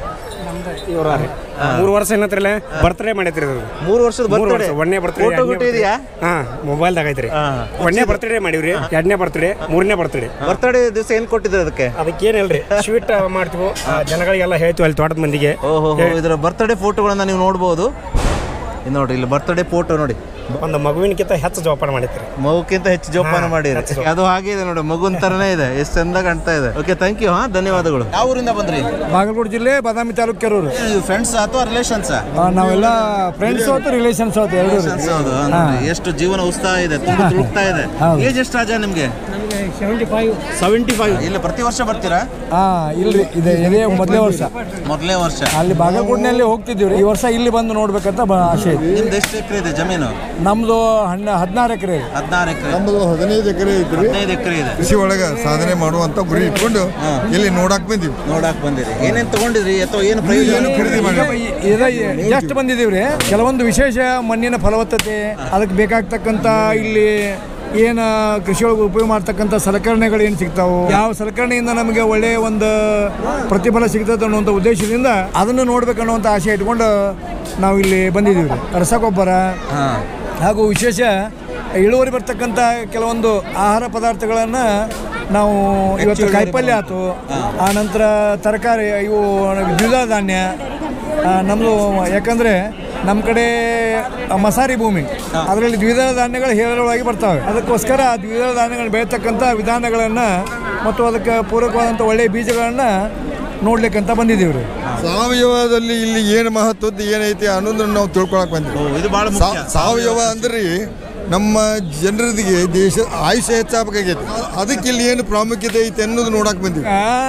ಮೂರು ವರ್ಷ ಏನತ್ರಲ್ಲ ಬರ್ತ್ಡೇ ಮಾಡೈತ್ರಿ. ಮೂರು ವರ್ಷದ ಬರ್ತ್ಡೇ. ಒಂದನೇ ಬರ್ತ್ಡೇ ಇದೆಯಾ? ಹಾ, ಮೊಬೈಲ್ದಾಗ ಐತ್ರಿ. ಒಂದನೇ ಬರ್ತ್ಡೇ ಮಾಡಿವ್ರಿ, ಎರಡನೇ ಬರ್ತ್ಡೇ, ಮೂರನೇ ಬರ್ತ್ಡೇ. ಬರ್ತ್ಡೇ ದಿವಸ ಏನ್ ಕೊಟ್ಟಿದ್ರೆ ಅದಕ್ಕೆ? ಅದಕ್ಕೇನಿಲ್ರಿ, ಸ್ವೀಟ್ ಮಾಡ್ತೀವಿ, ಜನಗಳಿಗೆಲ್ಲ ಹೇಳ್ತೀವಿ ಅಲ್ಲಿ ತೋಟದ ಮಂದಿಗೆ. ಓಹೋ, ಇದರ ಬರ್ತ್ಡೇ ಫೋಟೋಗಳನ್ನ ನೀವು ನೋಡ್ಬೋದು. ನೋಡ್ರಿ, ಇಲ್ಲಿ ಬರ್ತ್ಡೇ ಫೋಟೋ ನೋಡಿ. ಒಂದು ಮಗುವಿನಕ್ಕಿಂತ ಹೆಚ್ಚು ಜೋಪಾನ ಮಾಡಿದ್ರಿ. ಮಗುಕ್ಕಿಂತ ಹೆಚ್ಚು ಜೋಪಾನ ಮಾಡಿರಿ. ಅದು ಹಾಗೆ ಇದೆ ನೋಡಿ, ಮಗುನ್ ತರನೇ ಇದೆ, ಎಷ್ಟು ಚಂದ ಕಾಣ್ತಾ ಇದೆ. Okay, thank you. ಹಾ, ಧನ್ಯವಾದಗಳು. ಯಾವ ಊರಿಂದ ಬಂದ್ರಿ? ಬಾಗಲಕೋಟೆ ಜಿಲ್ಲೆ ಬಾದಾಮಿ ತಾಲೂಕು ಕೆರೂರು. ಫ್ರೆಂಡ್ಸ್ ಅಥವಾ ರಿಲೇಷನ್ಸ್? ನಾವೆಲ್ಲ ಫ್ರೆಂಡ್ಸ್ ಹೋತು ರಿಲೇಷನ್ಸ್ ಹೋತು ಎರಡು. ಎಷ್ಟು ಜೀವನ ಉತ್ಸಾಹ ಇದೆ, ತುಂಬ ತುಳುಕ್ತಾ ಇದೆ. ಏಜ್ ಎಷ್ಟು ರಾಜ ನಿಮ್ಗೆ? Seventy five. ಇಲ್ಲ ಪ್ರತಿ ವರ್ಷ ಬರ್ತೀರಾ? ಹಾ, ಇಲ್ರಿ, ಇದೆ ಇದೇ ಮೊದಲೇ ವರ್ಷ. ಮೊದಲೇ ವರ್ಷ ಅಲ್ಲಿ ಬಾಗಲಕೋಟೆನಲ್ಲಿ ಹೋಗ್ತಿದ್ದೀವಿ. ಈ ವರ್ಷ ಇಲ್ಲಿ ಬಂದು ನೋಡ್ಬೇಕಂತ ಆಸೆ ಇದೆ. ನಿಮ್ದು ಎಷ್ಟು ಎಕರೆ ಇದೆ ಜಮೀನು? ನಮ್ದು ಹಣ್ಣ ಹದಿನಾರು ಎಕರೆ. ಹದಿನಾರು ಎಕರೆ. ನಮ್ಮದು ಹದಿನೈದು ಎಕರೆ ಐತ್ರಿ. ಹದಿನೈದು ಎಕರೆ ಇದೆ. ಕೃಷಿ ಒಳಗೆ ಸಾಧನೆ ಮಾಡುವಂತ ಗುರಿ ಇಟ್ಕೊಂಡು ಇಲ್ಲಿ ನೋಡಕ್ ಬಂದಿವಿ. ನೋಡಕ್ ಬಂದಿರಿ. ಏನೇನ್ ತಗೊಂಡಿದ್ರಿ ಅಥವಾ ಏನು ಪ್ರಯೋಜನ ಖರೀದಿ ಮಾಡಿ? ಎಷ್ಟು ಬಂದಿದ್ದೀವ್ರಿ. ಕೆಲವೊಂದು ವಿಶೇಷ ಮಣ್ಣಿನ ಫಲವತ್ತತೆ, ಅದಕ್ಕೆ ಬೇಕಾಗ್ತಕ್ಕಂಥ ಇಲ್ಲಿ ಏನು ಕೃಷಿಯೊಳಗೆ ಉಪಯೋಗ ಮಾಡ್ತಕ್ಕಂಥ ಸಲಕರಣೆಗಳು ಏನು ಸಿಗ್ತಾವೆ, ಯಾವ ಸಲಕರಣೆಯಿಂದ ನಮಗೆ ಒಳ್ಳೆಯ ಒಂದು ಪ್ರತಿಫಲ ಸಿಗ್ತದೆ ಅನ್ನುವಂಥ ಉದ್ದೇಶದಿಂದ ಅದನ್ನು ನೋಡ್ಬೇಕನ್ನುವಂಥ ಆಸೆ ಇಟ್ಕೊಂಡು ನಾವು ಇಲ್ಲಿ ಬಂದಿದ್ದೀವಿ. ರಸಗೊಬ್ಬರ ಹಾಗೂ ವಿಶೇಷ ಇಳುವರಿ ಬರ್ತಕ್ಕಂಥ ಕೆಲವೊಂದು ಆಹಾರ ಪದಾರ್ಥಗಳನ್ನು ನಾವು ಇವತ್ತು ಕಾಯಿಪಲ್ಯ ಆಯ್ತು, ಆ ನಂತರ ತರಕಾರಿ, ಇವು ದ್ವಿದಳ ಧಾನ್ಯ ನಮ್ಮದು. ಯಾಕಂದರೆ ನಮ್ಮ ಕಡೆ ಮಸಾರಿ ಭೂಮಿ, ಅದರಲ್ಲಿ ದ್ವಿದಳ ಧಾನ್ಯಗಳು ಹೇರಳವಾಗಿ ಬರ್ತವೆ. ಅದಕ್ಕೋಸ್ಕರ ದ್ವಿದಳ ಧಾನ್ಯಗಳನ್ನು ಬೆಳೀತಕ್ಕಂಥ ವಿಧಾನಗಳನ್ನು ಮತ್ತು ಅದಕ್ಕೆ ಪೂರಕವಾದಂಥ ಒಳ್ಳೆಯ ಬೀಜಗಳನ್ನು ನೋಡ್ಲಿಕ್ಕಂತ ಬಂದಿದ್ದೀವಿ ರೀ. ಸಾವಯವದಲ್ಲಿ ಇಲ್ಲಿ ಏನು ಮಹತ್ವದ್ದು ಏನೈತಿ ಅನ್ನೋದನ್ನ ನಾವು ತಿಳ್ಕೊಳಕ್ ಬಂದಿವಿ. ಸಾವಯವ ಅಂದ್ರೆ ನಮ್ಮ ಜನರಿಗೆ ದೇಶ ಆಯುಷ್ಯ ಹೆಚ್ಚಾಗಬೇಕಾಗೈತಿ. ಅದಕ್ಕೆ ಇಲ್ಲಿ ಏನು ಪ್ರಾಮುಖ್ಯತೆ ಐತೆ ಅನ್ನೋದು ನೋಡಕ್ ಬಂದಿವಿ.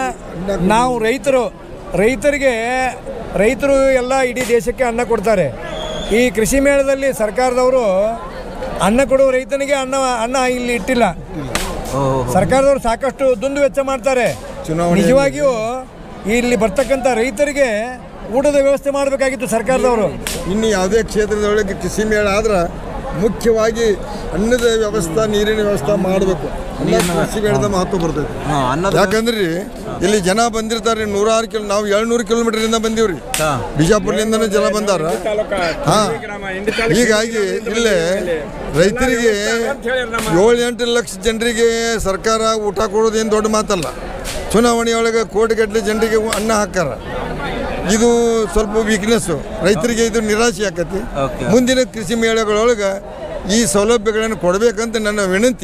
ನಾವು ರೈತರು ರೈತರಿಗೆ ರೈತರು ಎಲ್ಲ ಇಡೀ ದೇಶಕ್ಕೆ ಅನ್ನ ಕೊಡ್ತಾರೆ. ಈ ಕೃಷಿ ಮೇಳದಲ್ಲಿ ಸರ್ಕಾರದವರು ಅನ್ನ ಕೊಡುವ ರೈತನಿಗೆ ಅನ್ನ ಅನ್ನ ಇಲ್ಲಿ ಇಟ್ಟಿಲ್ಲ. ಸರ್ಕಾರದವರು ಸಾಕಷ್ಟು ದುಂದು ವೆಚ್ಚ ಮಾಡ್ತಾರೆ. ನಿಜವಾಗಿಯೂ ಇಲ್ಲಿ ಬರ್ತಕ್ಕಂಥ ರೈತರಿಗೆ ಊಟದ ವ್ಯವಸ್ಥೆ ಮಾಡಬೇಕಾಗಿತ್ತು ಸರ್ಕಾರದವರು. ಇನ್ನು ಯಾವುದೇ ಕ್ಷೇತ್ರದೊಳಗೆ ಕೃಷಿ ಮೇಳ ಆದ್ರೆ ಮುಖ್ಯವಾಗಿ ಅನ್ನದ ವ್ಯವಸ್ಥೆ, ನೀರಿನ ವ್ಯವಸ್ಥೆ ಮಾಡಬೇಕು. ಕೃಷಿ ಮೇಳದ ಮಹತ್ವ ಬರ್ತೈತಿ. ಯಾಕಂದ್ರಿ ಇಲ್ಲಿ ಜನ ಬಂದಿರ್ತಾರೆ ನೂರಾರು ಕಿಲೋ, ನಾವು ಏಳ್ನೂರು ಕಿಲೋಮೀಟರ್ ಇಂದ ಬಂದೀವ್ರಿ. ಬಿಜಾಪುರದಿಂದನೂ ಜನ ಬಂದಾರ. ಹಾ, ಹೀಗಾಗಿ ಇಲ್ಲೇ ರೈತರಿಗೆ ಏಳು ಎಂಟು ಲಕ್ಷ ಜನರಿಗೆ ಸರ್ಕಾರ ಊಟ ಕೊಡೋದೇನು ದೊಡ್ಡ ಮಾತಲ್ಲ. ಚುನಾವಣೆಯೊಳಗೆ ಕೋಟಿಗಟ್ಟಲೆ ಜನರಿಗೆ ಅನ್ನ ಹಾಕಾರ. ಇದು ಸ್ವಲ್ಪ ವೀಕ್ನೆಸ್ಸು, ರೈತರಿಗೆ ಇದು ನಿರಾಶೆ ಆಕತಿ. ಮುಂದಿನ ಕೃಷಿ ಮೇಳಗಳೊಳಗೆ ಈ ಸೌಲಭ್ಯಗಳನ್ನು ಕೊಡಬೇಕಂತ ನನ್ನ ವಿನಂತಿ.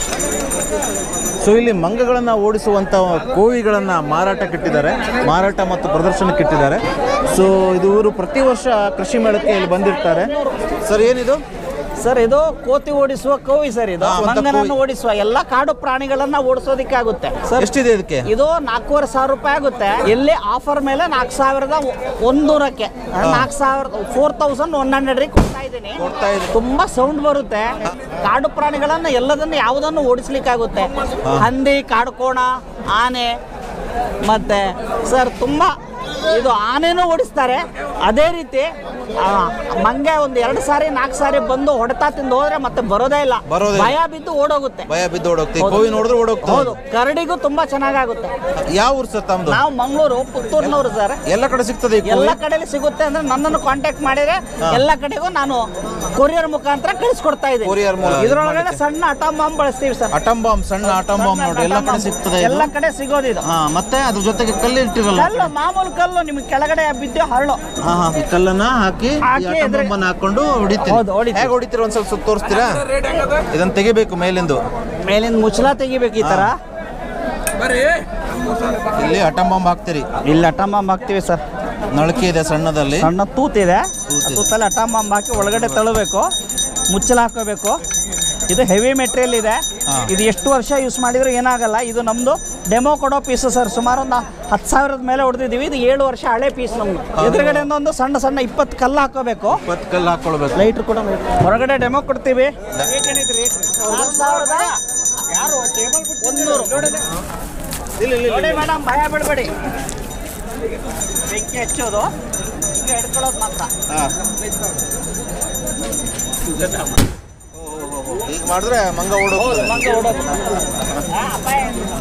ಸೊ ಇಲ್ಲಿ ಮಂಗಗಳನ್ನು ಓಡಿಸುವಂಥ ಕೋವಿಗಳನ್ನು ಮಾರಾಟಕ್ಕಿಟ್ಟಿದ್ದಾರೆ, ಮಾರಾಟ ಮತ್ತು ಪ್ರದರ್ಶನಕ್ಕಿಟ್ಟಿದ್ದಾರೆ. ಸೊ ಇದು ಇವರು ಪ್ರತಿ ವರ್ಷ ಕೃಷಿ ಮೇಳಕ್ಕೆ ಇಲ್ಲಿ ಬಂದಿರ್ತಾರೆ. ಸರ್, ಏನಿದು? ಸರ್, ಇದು ಕೋತಿ ಓಡಿಸುವ ಕೋವಿ ಸರ್. ಇದು ಮಂಗನನ್ನು ಓಡಿಸುವ ಎಲ್ಲ ಕಾಡು ಪ್ರಾಣಿಗಳನ್ನ ಓಡಿಸೋದಕ್ಕಾಗುತ್ತೆ ಸರ್. ಎಷ್ಟಿದೆ ಇದಕ್ಕೆ? ಇದು ನಾಲ್ಕೂವರೆ ಸಾವಿರ ರೂಪಾಯಿ ಆಗುತ್ತೆ. ಎಲ್ಲಿ ಆಫರ್ ಮೇಲೆ ನಾಲ್ಕು ಸಾವಿರದ ಒಂದೂರಕ್ಕೆ ನಾಲ್ಕು ಸಾವಿರದ ಫೋರ್ ತೌಸಂಡ್ ಒನ್ ಹಂಡ್ರೆಡ್ ಕೊಡ್ತಾ ಇದ್ದೀನಿ. ತುಂಬಾ ಸೌಂಡ್ ಬರುತ್ತೆ. ಕಾಡು ಪ್ರಾಣಿಗಳನ್ನ ಎಲ್ಲದನ್ನು ಯಾವುದನ್ನು ಓಡಿಸ್ಲಿಕ್ಕಾಗುತ್ತೆ. ಹಂದಿ, ಕಾಡುಕೋಣ, ಆನೆ, ಮತ್ತೆ ಸರ್ ತುಂಬಾ ಇದು ಆನೆನೂ ಓಡಿಸ್ತಾರೆ. ಅದೇ ರೀತಿ ಮಂಗೆ ಒಂದು ಎರಡು ಸಾರಿ ನಾಲ್ಕು ಸಾರಿ ಬಂದು ಹೊಡೆತ ತಿಂದು ಹೋದ್ರೆ ಮತ್ತೆ ಬರೋದೇ ಇಲ್ಲ, ಭಯ ಬಿದ್ದು ಓಡೋಗುತ್ತೆ. ಭಯ ಬಿದ್ದು ಓಡೋಗುತ್ತೆ. ಕೋವಿ ನೋಡಿದ್ರೆ ಓಡೋಗುತ್ತೆ. ಹೌದು, ಕರಡಿಗೂ ತುಂಬಾ ಚೆನ್ನಾಗಾಗುತ್ತೆ. ಯಾವ ಊರು ಸರ್ ತಮ್ಮದು? ನಾವು ಮಂಗಳೂರು, ಪುತ್ತೂರ್ನವರು ಸರ್. ಎಲ್ಲ ಕಡೆ ಸಿಗ್ತದೆ? ಎಲ್ಲ ಕಡೆಯಲ್ಲಿ ಸಿಗುತ್ತೆ. ಅಂದ್ರೆ ನನ್ನನ್ನು ಕಾಂಟ್ಯಾಕ್ಟ್ ಮಾಡಿದ್ರೆ ಎಲ್ಲ ಕಡೆಗೂ ನಾನು ಕೊರಿಯರ್ ಮುಖಾಂತರ ಕಳಿಸ್ಕೊಡ್ತಾ ಇದ್ದೀನಿ. ಕೊರಿಯರ್ ಮೂಲಕ ಇದ್ರೊಳಗಡೆ ಸಣ್ಣ ಅಟಮ್ ಬಾಂಬ್ ಬಳಸ್ತೀವಿ ಸರ್. ಅಟಮ್ ಬಾಂಬ್, ಸಣ್ಣ ಅಟಮ್ ಬಾಂಬ್ ನೋಡಿ ಎಲ್ಲ ಕಡೆ ಸಿಗ್ತದೆ. ಎಲ್ಲ ಕಡೆ ಸಿಗೋದು ಇದು. ಮತ್ತೆ ಅದ್ರ ಜೊತೆಗೆ ಕಲ್ಲು ಇಟ್ಟಿರಲ್ಲ? ಕಲ್ಲು, ಮಾಮೂಲು ಕಲ್ಲು ನಿಮ್ಗೆ ಕೆಳಗಡೆ ಬಿದ್ದು ಹರಳು. ಕಲ್ಲನ್ನ ಹಾಕಿ ಹಾಕೊಂಡು ಹೊಡಿತೀವಿ. ಹೇಗೆ ಹೊಡಿತೀರ ಒಂದ್ ಸ್ವಲ್ಪ ತೋರಿಸ್ತೀರಾ? ಇದನ್ನ ತೆಗಿಬೇಕು ಮೇಲಿಂದು. ಮೇಲಿಂದ ಮುಚ್ಚಲ ತೆಗಿಬೇಕು ಈ ತರ. ಇಲ್ಲಿ ಅಟಮ್ ಬಾಂಬ್ ಹಾಕ್ತೀರಿ? ಇಲ್ಲಿ ಅಟಮ್ ಬಾಂಬ್ ಹಾಕ್ತಿವಿ ಸರ್. ನಳಕೆ ಇದೆ ಸಣ್ಣದಲ್ಲಿ, ಸಣ್ಣ ತೂತಿದೆ. ತೂತಲ್ಲಿ ಅಟಮ್ ಬಾಂಬ್ ಹಾಕಿ ಒಳಗಡೆ ತಳ್ಳಬೇಕು, ಮುಚ್ಚಲ ಹಾಕೋಬೇಕು. ಇದು ಹೆವಿ ಮೆಟೀರಿಯಲ್ ಇದೆ. ಇದು ಎಷ್ಟು ವರ್ಷ ಯೂಸ್ ಮಾಡಿದ್ರು ಏನಾಗಲ್ಲ. ಇದು ನಮ್ದು ಡೆಮೋ ಕೊಡೋ ಪೀಸ್ ಸರ್. ಸುಮಾರು ಒಂದು ಹತ್ತು ಸಾವಿರದ ಮೇಲೆ ಹೊಡೆದಿದ್ದೀವಿ. ಇದು ಏಳು ವರ್ಷ ಹಳೆ ಪೀಸ್ ನಮ್ದು. ಎದುರುಗಡೆಯಿಂದ ಒಂದು ಸಣ್ಣ ಸಣ್ಣ ಇಪ್ಪತ್ತು ಕಲ್ಲು ಹಾಕೋಬೇಕು. ಇಪ್ಪತ್ತು ಕಲ್ಲು ಹಾಕೊಳ್ಬೇಕು. ಲೈಟ್ರ್ ಕೂಡ ಹೊರಗಡೆ ಡೆಮೋ ಕೊಡ್ತೀವಿ. ನಾಲ್ಕು ಸಾವಿರದ ಒಂದೂರು ಇಲ್ಲ ಇಲ್ಲ ನೋಡಿ ಮೇಡಮ್, ಭಯ ಬಿಡಬೇಡಿ. ಬೆಂಕಿ ಹಚ್ಚೋದು ಹಿಂಗೆ ಹಿಡ್ಕೊಳ್ಳೋದು ಮಾತ್ರ. ಈಗ ಮಾಡಿದ್ರೆ ಮಂಗ ಓಡೋದು. ಮಂಗ ಓಡೋದು ಅಪಾಯ.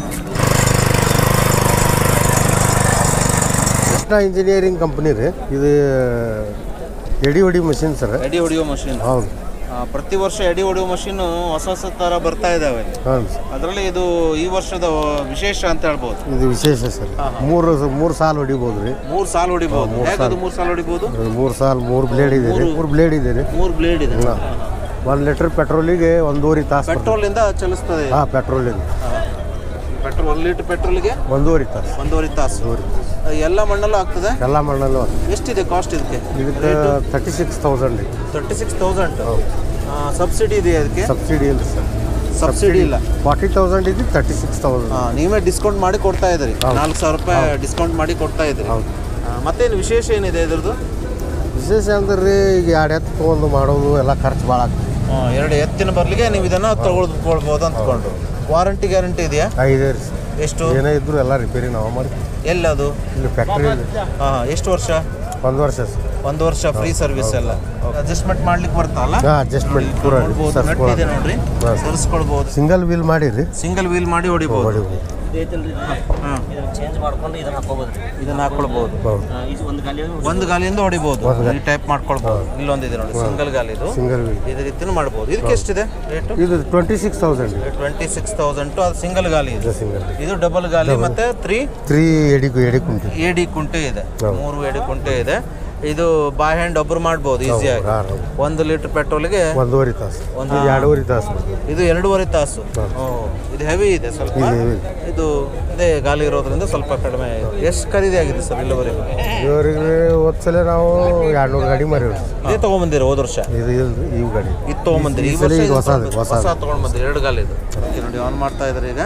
ಕೃಷ್ಣ ಇಂಜಿನಿಯರಿಂಗ್ ಕಂಪ್ನಿ ರೀ. ಇದು ಎಡಿ ಹೊಡಿ ಮಷಿನ್ ಸರ್. ಎಡಿ ಹೊಡಿಯೋ ಮಷಿನ್. ಹೌದು. ಪ್ರತಿ ವರ್ಷ ಎಡಿ ಹೊಡಿಯೋ ಮಷಿನ್ ಹೊಸ ಹೊಸ ಥರ ಬರ್ತಾ ಇದ್ದಾವೆ. ಹೌದು. ಅದರಲ್ಲಿ ಇದು ಈ ವರ್ಷದ ವಿಶೇಷ ಅಂತ ಹೇಳ್ಬೋದು. ಇದು ವಿಶೇಷ ಸರ್. ಮೂರು ಮೂರು ಸಾಲ ಹೊಡಿಬೋದು ರೀ. ಮೂರು ಸಾಲ ಹೊಡಿಬೋದು. ಹೇಗದು ಮೂರು ಸಾಲ ಹೊಡಿಬೋದು? ಮೂರು ಸಾಲ ಮೂರು ಬ್ಲೇಡ್ ಇದೆ ರೀ. ಮೂರು ಬ್ಲೇಡ್ ಇದೆ ರೀ. ಮೂರು ಬ್ಲೇಡ್ ಇದೆ. ಒಂದು ಲೀಟರ್ ಪೆಟ್ರೋಲಿಗೆ ಒಂದೂವರೆ ತಾಸು. ಪೆಟ್ರೋಲಿಂದ ಚಲಿಸ್ತದೆ. ಹಾಂ, ಪೆಟ್ರೋಲಿಂದ. ಪೆಟ್ರೋಲ್ ಒಂದು ಲೀಟರ್ ಪೆಟ್ರೋಲ್ಗೆ ಒಂದೂವರೆ ತಾಸು. ಒಂದೂವರೆ ತಾಸು. ಎಲ್ಲ ಮಣ್ಣಲ್ಲೂ ಆಗ್ತದೆ. ಎಲ್ಲ ಮಣ್ಣಲ್ಲೂ. ಎಷ್ಟಿದೆ ಕಾಸ್ಟ್ ಇದಕ್ಕೆ? ಇದಕ್ಕೆ ತರ್ಟಿ ಸಿಕ್ಸ್ ತೌಸಂಡ್ ರೀ. Thirty six thousand. ಸಬ್ಸಿಡಿ ಇದೆಯಾ ಅದಕ್ಕೆ? ಸಬ್ಸಿಡಿ ಇಲ್ಲ ಸರ್. ಸಬ್ಸಿಡಿ ಇಲ್ಲ. ಫಾರ್ಟಿ ತೌಸಂಡ್ ಇದೆ, ತರ್ಟಿ ಸಿಕ್ಸ್ ತೌಸಂಡ್. ನೀವೇ ಡಿಸ್ಕೌಂಟ್ ಮಾಡಿ ಕೊಡ್ತಾ ಇದ್ದೀರಿ. ನಾಲ್ಕು ಸಾವಿರ ರೂಪಾಯಿ ಡಿಸ್ಕೌಂಟ್ ಮಾಡಿ ಕೊಡ್ತಾ ಇದ್ದೀರಿ. ಹೌದು. ಮತ್ತೇನು ವಿಶೇಷ ಏನಿದೆ ಇದ್ರದ್ದು? ವಿಶೇಷ ಅಂದ್ರೆ ರೀ, ಈಗ ಎರಡು ಎತ್ತು ತೊಗೊಂಡು ಮಾಡೋದು ಎಲ್ಲ ಖರ್ಚು ಭಾಳ ಆಗ್ತದೆ. ಎರಡು ಎತ್ತಿನ ಬರ್ಲಿಗೆ ನೀವು ಇದನ್ನು ತಗೊಳ್ಕೊಳ್ಬೋದು ಅಂದ್ಕೊಂಡು. ವಾರಂಟಿ ಗ್ಯಾರಂಟಿ ಇದೆಯಾ? ಐದೇ ರೀ. ಎಷ್ಟು? ಏನೇ ಇದ್ರು ಎಲ್ಲ ರಿಪೇರಿ ನಾವು ಮಾಡ್ತೀವಿ. ಎಲ್ಲದು? ಇಲ್ಲಿ ಫ್ಯಾಕ್ಟ್ರಿ. ಹಾಂ. ಎಷ್ಟು ವರ್ಷ? ಒಂದು ವರ್ಷ ಸರ್. ಒಂದು ವರ್ಷ ಫ್ರೀ ಸರ್ವಿಸ್ ಎಲ್ಲ. ಅಡ್ಜಸ್ಟ್ಮೆಂಟ್ ಮಾಡ್ಲಿಕ್ಕೆ ಬರ್ತಲ್ಲ? ಹಾಂ, ಅಡ್ಜಸ್ಟ್ಮೆಂಟ್ ಪೂರ ಇದೆ ನೋಡ್ರಿ, ಸರಿಸ್ಕೊಳ್ಬೋದು. ಸಿಂಗಲ್ ವೀಲ್ ಮಾಡಿರಿ. ಸಿಂಗಲ್ ವೀಲ್ ಮಾಡಿ ಹೊಡಿಬೋದು. ಹೊಡಿಬೋದು. ಚೇಂಜ್ ಮಾಡ್ಕೊಂಡು ಇದನ್ನ ಹಾಕೋಬಹುದು. ಇದನ್ನ ಹಾಕೊಳ್ಬಹುದು. ಒಂದು ಗಾಲಿ ಒಂದು ಗಾಲಿಯಿಂದ ಹೊಡಿಬಹುದು. ಈ ಟೈಪ್ ಮಾಡ್ಕೊಳ್ಬಹುದು. ಇಲ್ಲೊಂದಿದೆ ನೋಡಿ, ಸಿಂಗಲ್ ಗಾಲಿದು. ಸಿಂಗಲ್ ವೀಲ್ ಇದೇ ರೀತಿನೂ ಮಾಡ್ಬೋದು. ಇದಕ್ಕೆ ಎಷ್ಟಿದೆ ರೇಟು? ಇದು twenty six thousand. Twenty six thousand ಅದು ಸಿಂಗಲ್ ಗಾಲಿ ಇದೆ. ಸಿಂಗಲ್. ಇದು ಡಬಲ್ ಗಾಲಿ ಮತ್ತೆ ತ್ರೀ ತ್ರೀ ಎಡಿ ಎಡಿ ಕುಂಟೆ. ಎಡಿ ಕುಂಟೆ ಇದೆ. ಮೂರು ಎಡಿ ಕುಂಟೆ ಇದೆ. ಇದು ಬಾಯ್ ಹ್ಯಾಂಡ್ ಒಬ್ರು ಮಾಡ್ಬೋದು ಈಸಿಯಾಗಿ. ಒಂದು ಲೀಟರ್ ಪೆಟ್ರೋಲ್ಗೆ ಒಂದೂವರೆ ತಾಸು. ಒಂದು ಎರಡೂವರೆ ತಾಸು. ಇದು ಎರಡೂವರೆ ತಾಸು. ಇದು ಹೆವಿ ಇದೆ ಸ್ವಲ್ಪ. ಇದು ಇದೇ ಗಾಲಿ ಇರೋದ್ರಿಂದ ಸ್ವಲ್ಪ ಕಡಿಮೆ. ಎಷ್ಟು ಖರೀದಿ ಆಗಿದೆ ಸರ್ ಇಲ್ಲಿವರೆಗೂ? ಇವರಿಗೆ ಹೋದ್ಸಲ ನಾವು ಎರಡ್ನೂರು ಗಾಡಿ ಮಾರಿವಿ. ಇದೇ ತೊಗೊಂಬಂದಿರಿ ಹೋದ ವರ್ಷ? ಇದು ಇಲ್ರಿ, ಇವು ಗಾಡಿ ಇದು ತೊಗೊಂಬಂದಿರಿ. ಈ ವರ್ಷ ಹೊಸ ತೊಗೊಂಡ್ಬಂದಿರಿ. ಎರಡು ಗಾಲಿ ಇದು ನೋಡಿ, ಆನ್ ಮಾಡ್ತಾ ಇದ್ದಾರೆ ಈಗ.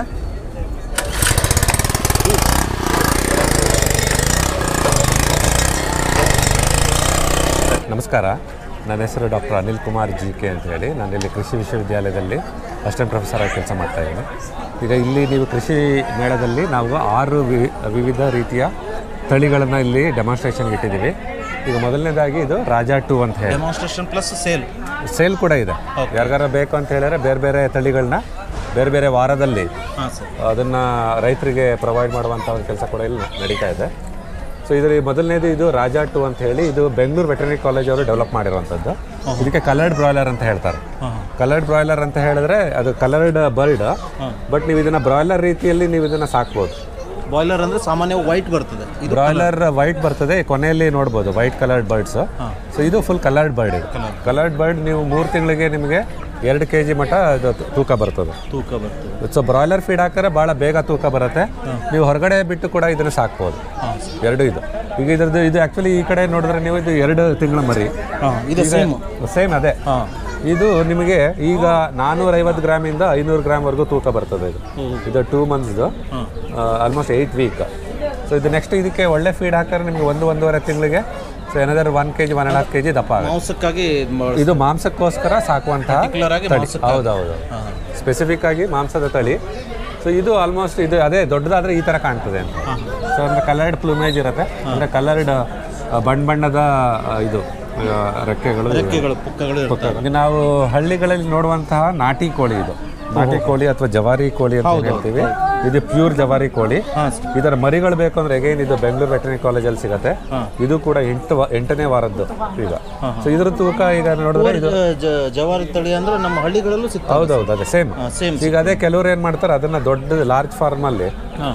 ನಮಸ್ಕಾರ, ನನ್ನ ಹೆಸರು doctor Anil Kumar G K ಅಂತ ಹೇಳಿ. ನಾನಿಲ್ಲಿ ಕೃಷಿ ವಿಶ್ವವಿದ್ಯಾಲಯದಲ್ಲಿ ಅಸಿಸ್ಟೆಂಟ್ ಪ್ರೊಫೆಸರ್ ಆಗಿ ಕೆಲಸ ಮಾಡ್ತಾಯಿದ್ದೀನಿ. ಈಗ ಇಲ್ಲಿ ನೀವು ಕೃಷಿ ಮೇಳದಲ್ಲಿ ನಾವು ಆರು ವಿ ವಿವಿಧ ರೀತಿಯ ತಳಿಗಳನ್ನು ಇಲ್ಲಿ ಡೆಮಾನ್ಸ್ಟ್ರೇಷನ್ಗೆ ಇಟ್ಟಿದ್ದೀವಿ. ಈಗ ಮೊದಲನೇದಾಗಿ ಇದು ರಾಜಾ ಟೂ ಅಂತ ಹೇಳಿ ಡೆಮಾನ್ಸ್ಟ್ರೇಷನ್ ಪ್ಲಸ್ ಸೇಲ್ ಸೇಲ್ ಕೂಡ ಇದೆ. ಯಾರಿಗಾರ ಬೇಕು ಅಂತ ಹೇಳಿದ್ರೆ ಬೇರೆ ಬೇರೆ ತಳಿಗಳನ್ನ ಬೇರೆ ಬೇರೆ ವಾರದಲ್ಲಿ ಅದನ್ನು ರೈತರಿಗೆ ಪ್ರೊವೈಡ್ ಮಾಡುವಂಥ ಒಂದು ಕೆಲಸ ಕೂಡ ಇಲ್ಲಿ ನಡೀತಾ ಇದೆ. ಸೊ ಇದರಲ್ಲಿ ಮೊದಲನೇದು ಇದು ರಾಜಾ ಟು ಅಂತ ಹೇಳಿ, ಇದು ಬೆಂಗಳೂರು ವೆಟರ್ನರಿ ಕಾಲೇಜ್ ಅವರು ಡೆವಲಪ್ ಮಾಡಿರುವಂಥದ್ದು. ಇದಕ್ಕೆ ಕಲರ್ಡ್ ಬ್ರಾಯ್ಲರ್ ಅಂತ ಹೇಳ್ತಾರೆ. ಕಲರ್ಡ್ ಬ್ರಾಯ್ಲರ್ ಅಂತ ಹೇಳಿದ್ರೆ ಅದು ಕಲರ್ಡ್ ಬರ್ಡ್, ಬಟ್ ನೀವು ಇದನ್ನು ಬ್ರಾಯ್ಲರ್ ರೀತಿಯಲ್ಲಿ ನೀವು ಇದನ್ನು ಸಾಕ್ಬೋದು. ಬಾಯ್ಲರ್ ಅಂದರೆ ಸಾಮಾನ್ಯ ವೈಟ್ ಬರ್ತದೆ. ಇದು ಬ್ರಾಯ್ಲರ್ ವೈಟ್ ಬರ್ತದೆ, ಕೊನೆಯಲ್ಲಿ ನೋಡ್ಬೋದು ವೈಟ್ ಕಲರ್ಡ್ ಬರ್ಡ್ಸ್. ಸೊ ಇದು ಫುಲ್ ಕಲರ್ಡ್ ಬರ್ಡ್. ಇದು ಕಲರ್ಡ್ ಬರ್ಡ್ ನೀವು ಮೂರು ತಿಂಗಳಿಗೆ ನಿಮಗೆ ಎರಡು ಕೆ ಜಿ ಮಟ್ಟ ಇದು ತೂಕ ಬರ್ತದೆ. ತೂಕ ಬರ್ತದೆ. ಸೊ ಬ್ರಾಯ್ಲರ್ ಫೀಡ್ ಹಾಕಿದ್ರೆ ಭಾಳ ಬೇಗ ತೂಕ ಬರುತ್ತೆ. ನೀವು ಹೊರಗಡೆ ಬಿಟ್ಟು ಕೂಡ ಇದನ್ನು ಸಾಕ್ಬೋದು. ಎರಡು ಇದು ಈಗ ಇದ್ರದ್ದು ಇದು ಆ್ಯಕ್ಚುಲಿ ಈ ಕಡೆ ನೋಡಿದ್ರೆ ನೀವು ಇದು ಎರಡು ತಿಂಗಳ ಮರಿ. ಇದು ಸೇಮ್ ಸೇಮ್ ಅದೇ. ಇದು ನಿಮಗೆ ಈಗ ನಾನ್ನೂರೈವತ್ತು ಗ್ರಾಮಿಂದ ಐನೂರು ಗ್ರಾಮ್ವರೆಗೂ ತೂಕ ಬರ್ತದೆ. ಇದು ಇದು ಟೂ ಮಂತ್ಸ್ದು, ಆಲ್ಮೋಸ್ಟ್ ಏಯ್ಟ್ ವೀಕ್. ಸೊ ಇದು ನೆಕ್ಸ್ಟ್ ಇದಕ್ಕೆ ಒಳ್ಳೆ ಫೀಡ್ ಹಾಕಿದ್ರೆ ನಿಮಗೆ ಒಂದು ಒಂದೂವರೆ ತಿಂಗಳಿಗೆ ಸೊ ಏನಾದರೂ one K G one and half K G ದಪ್ಪ ಆಗುತ್ತೆ. ಮಾಂಸಕ್ಕಾಗಿ ಇದು ಮಾಂಸಕ್ಕೋಸ್ಕರ ಸಾಕುವಂತಹ ತಳಿ. ಹೌದೌದು, ಸ್ಪೆಸಿಫಿಕ್ ಆಗಿ ಮಾಂಸದ ತಳಿ. ಸೊ ಇದು ಆಲ್ಮೋಸ್ಟ್ ಇದು ಅದೇ ದೊಡ್ಡದಾದರೆ ಈ ಥರ ಕಾಣ್ತದೆ ಅಂತ. ಸೊ ಅಂದರೆ ಕಲರ್ಡ್ ಪ್ಲೂಮೇಜ್ ಇರುತ್ತೆ, ಅಂದರೆ ಕಲರ್ಡ್ ಬಣ್ಣ ಬಣ್ಣದ ಇದು ರೆಕ್ಕೆಗಳು ರೆಕ್ಕೆಗಳು ಪುಕ್ಕಗಳು. ನಾವು ಹಳ್ಳಿಗಳಲ್ಲಿ ನೋಡುವಂತಹ ನಾಟಿ ಕೋಳಿ ಇದು. ನಾಟಿ ಕೋಳಿ ಅಥವಾ ಜವಾರಿ ಕೋಳಿ ಅಂತ ಹೇಳ್ತೀವಿ. ಇದು ಪ್ಯೂರ್ ಜವಾರಿ ಕೋಳಿ. ಇದರ ಮರಿಗಳು ಬೇಕು ಅಂದ್ರೆ ಅಗೈನ್ ಇದು ಬೆಂಗಳೂರು ವೆಟರ್ನರಿ ಕಾಲೇಜಲ್ಲಿ ಸಿಗುತ್ತೆ. ಇದು ಕೂಡ ಎಂಟು ಎಂಟನೇ ವಾರದ್ದು ಈಗ. ಸೊ ಇದ್ರ ತೂಕ ಈಗ ನೋಡಿದ್ರೆ ಇದು ಜವಾರಿ ತಳಿ ಅಂದ್ರೆ ನಮ್ಮ ಹಳ್ಳಿಗಳಲ್ಲೂ ಸಿಗ್ತದೆ. ಹೌದೌದು, ಅದೇ ಸೇಮ್ ಸೇಮ್. ಈಗ ಅದೇ ಕೆಲವರು ಏನು ಮಾಡ್ತಾರೆ, ಅದನ್ನ ದೊಡ್ಡ ಲಾರ್ಜ್ ಫಾರ್ಮಲ್ಲಿ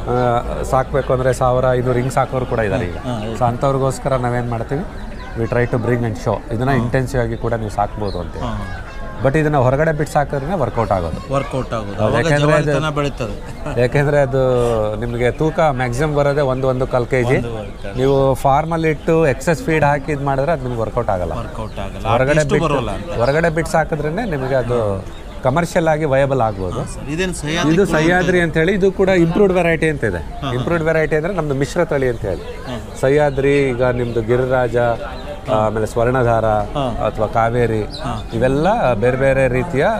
ಸಾಕಬೇಕು ಅಂದ್ರೆ ಸಾವಿರ ಐನೂರು ಹಿಂಗೆ ಸಾಕೋರು ಕೂಡ ಇದ್ದಾರೆ ಈಗ. ಸೊ ಅಂಥವ್ರಿಗೋಸ್ಕರ ನಾವೇನು ಮಾಡ್ತೀವಿ, we try to bring and show ಇದನ್ನ ಇಂಟೆನ್ಸಿವ್ ಆಗಿ ಕೂಡ ನೀವು ಸಾಕ್ಬೋದು ಅಂತ. ಬಟ್ ಇದನ್ನ ಹೊರಗಡೆ ಬಿಟ್ಟು ಸಾಕಿದ್ರೆ ವರ್ಕೌಟ್ ಆಗೋದು ವರ್ಕೌಟ್ ಆಗೋದು ಯಾಕೆಂದ್ರೆ ಅದು ಬೆಳೀತದೆ. ಯಾಕೆಂದ್ರೆ ಅದು ನಿಮಗೆ ತೂಕ ಮ್ಯಾಕ್ಸಿಮಮ್ ಬರೋದೇ ಒಂದು ಒಂದು ಕಾಲು ಕೆ ಜಿ. ನೀವು ಫಾರ್ಮಲ್ಲಿ ಇಟ್ಟು ಎಕ್ಸಸ್ ಫೀಡ್ ಹಾಕಿ ಇದು ಮಾಡಿದ್ರೆ ಅದು ನಿಮ್ಗೆ ವರ್ಕೌಟ್ ಆಗಲ್ಲ. ವರ್ಕೌಟ್ ಆಗಲ್ಲ. ಹೊರಗಡೆ ಬಿಟ್ಟು ಹೊರಗಡೆ ಬಿಟ್ಟು ಸಾಕಿದ್ರೇ ನಿಮಗೆ ಅದು ಕಮರ್ಷಿಯಲ್ ಆಗಿ ವಯಬಲ್ ಆಗ್ಬೋದು. ಇದು ಸಹ್ಯಾದ್ರಿ ಅಂತ ಹೇಳಿ, ಇದು ಕೂಡ ಇಂಪ್ರೂವ್ಡ್ ವೆರೈಟಿ ಅಂತ ಇದೆ. ಇಂಪ್ರೂವ್ಡ್ ವೆರೈಟಿ ಅಂದರೆ ನಮ್ದು ಮಿಶ್ರ ತಳಿ ಅಂತ ಹೇಳಿ. ಸಹ್ಯಾದ್ರಿ ಈಗ ನಿಮ್ಮದು ಗಿರಿರಾಜ, ಆಮೇಲೆ ಸ್ವರ್ಣಧಾರ ಅಥವಾ ಕಾವೇರಿ, ಇವೆಲ್ಲ ಬೇರೆ ಬೇರೆ ರೀತಿಯ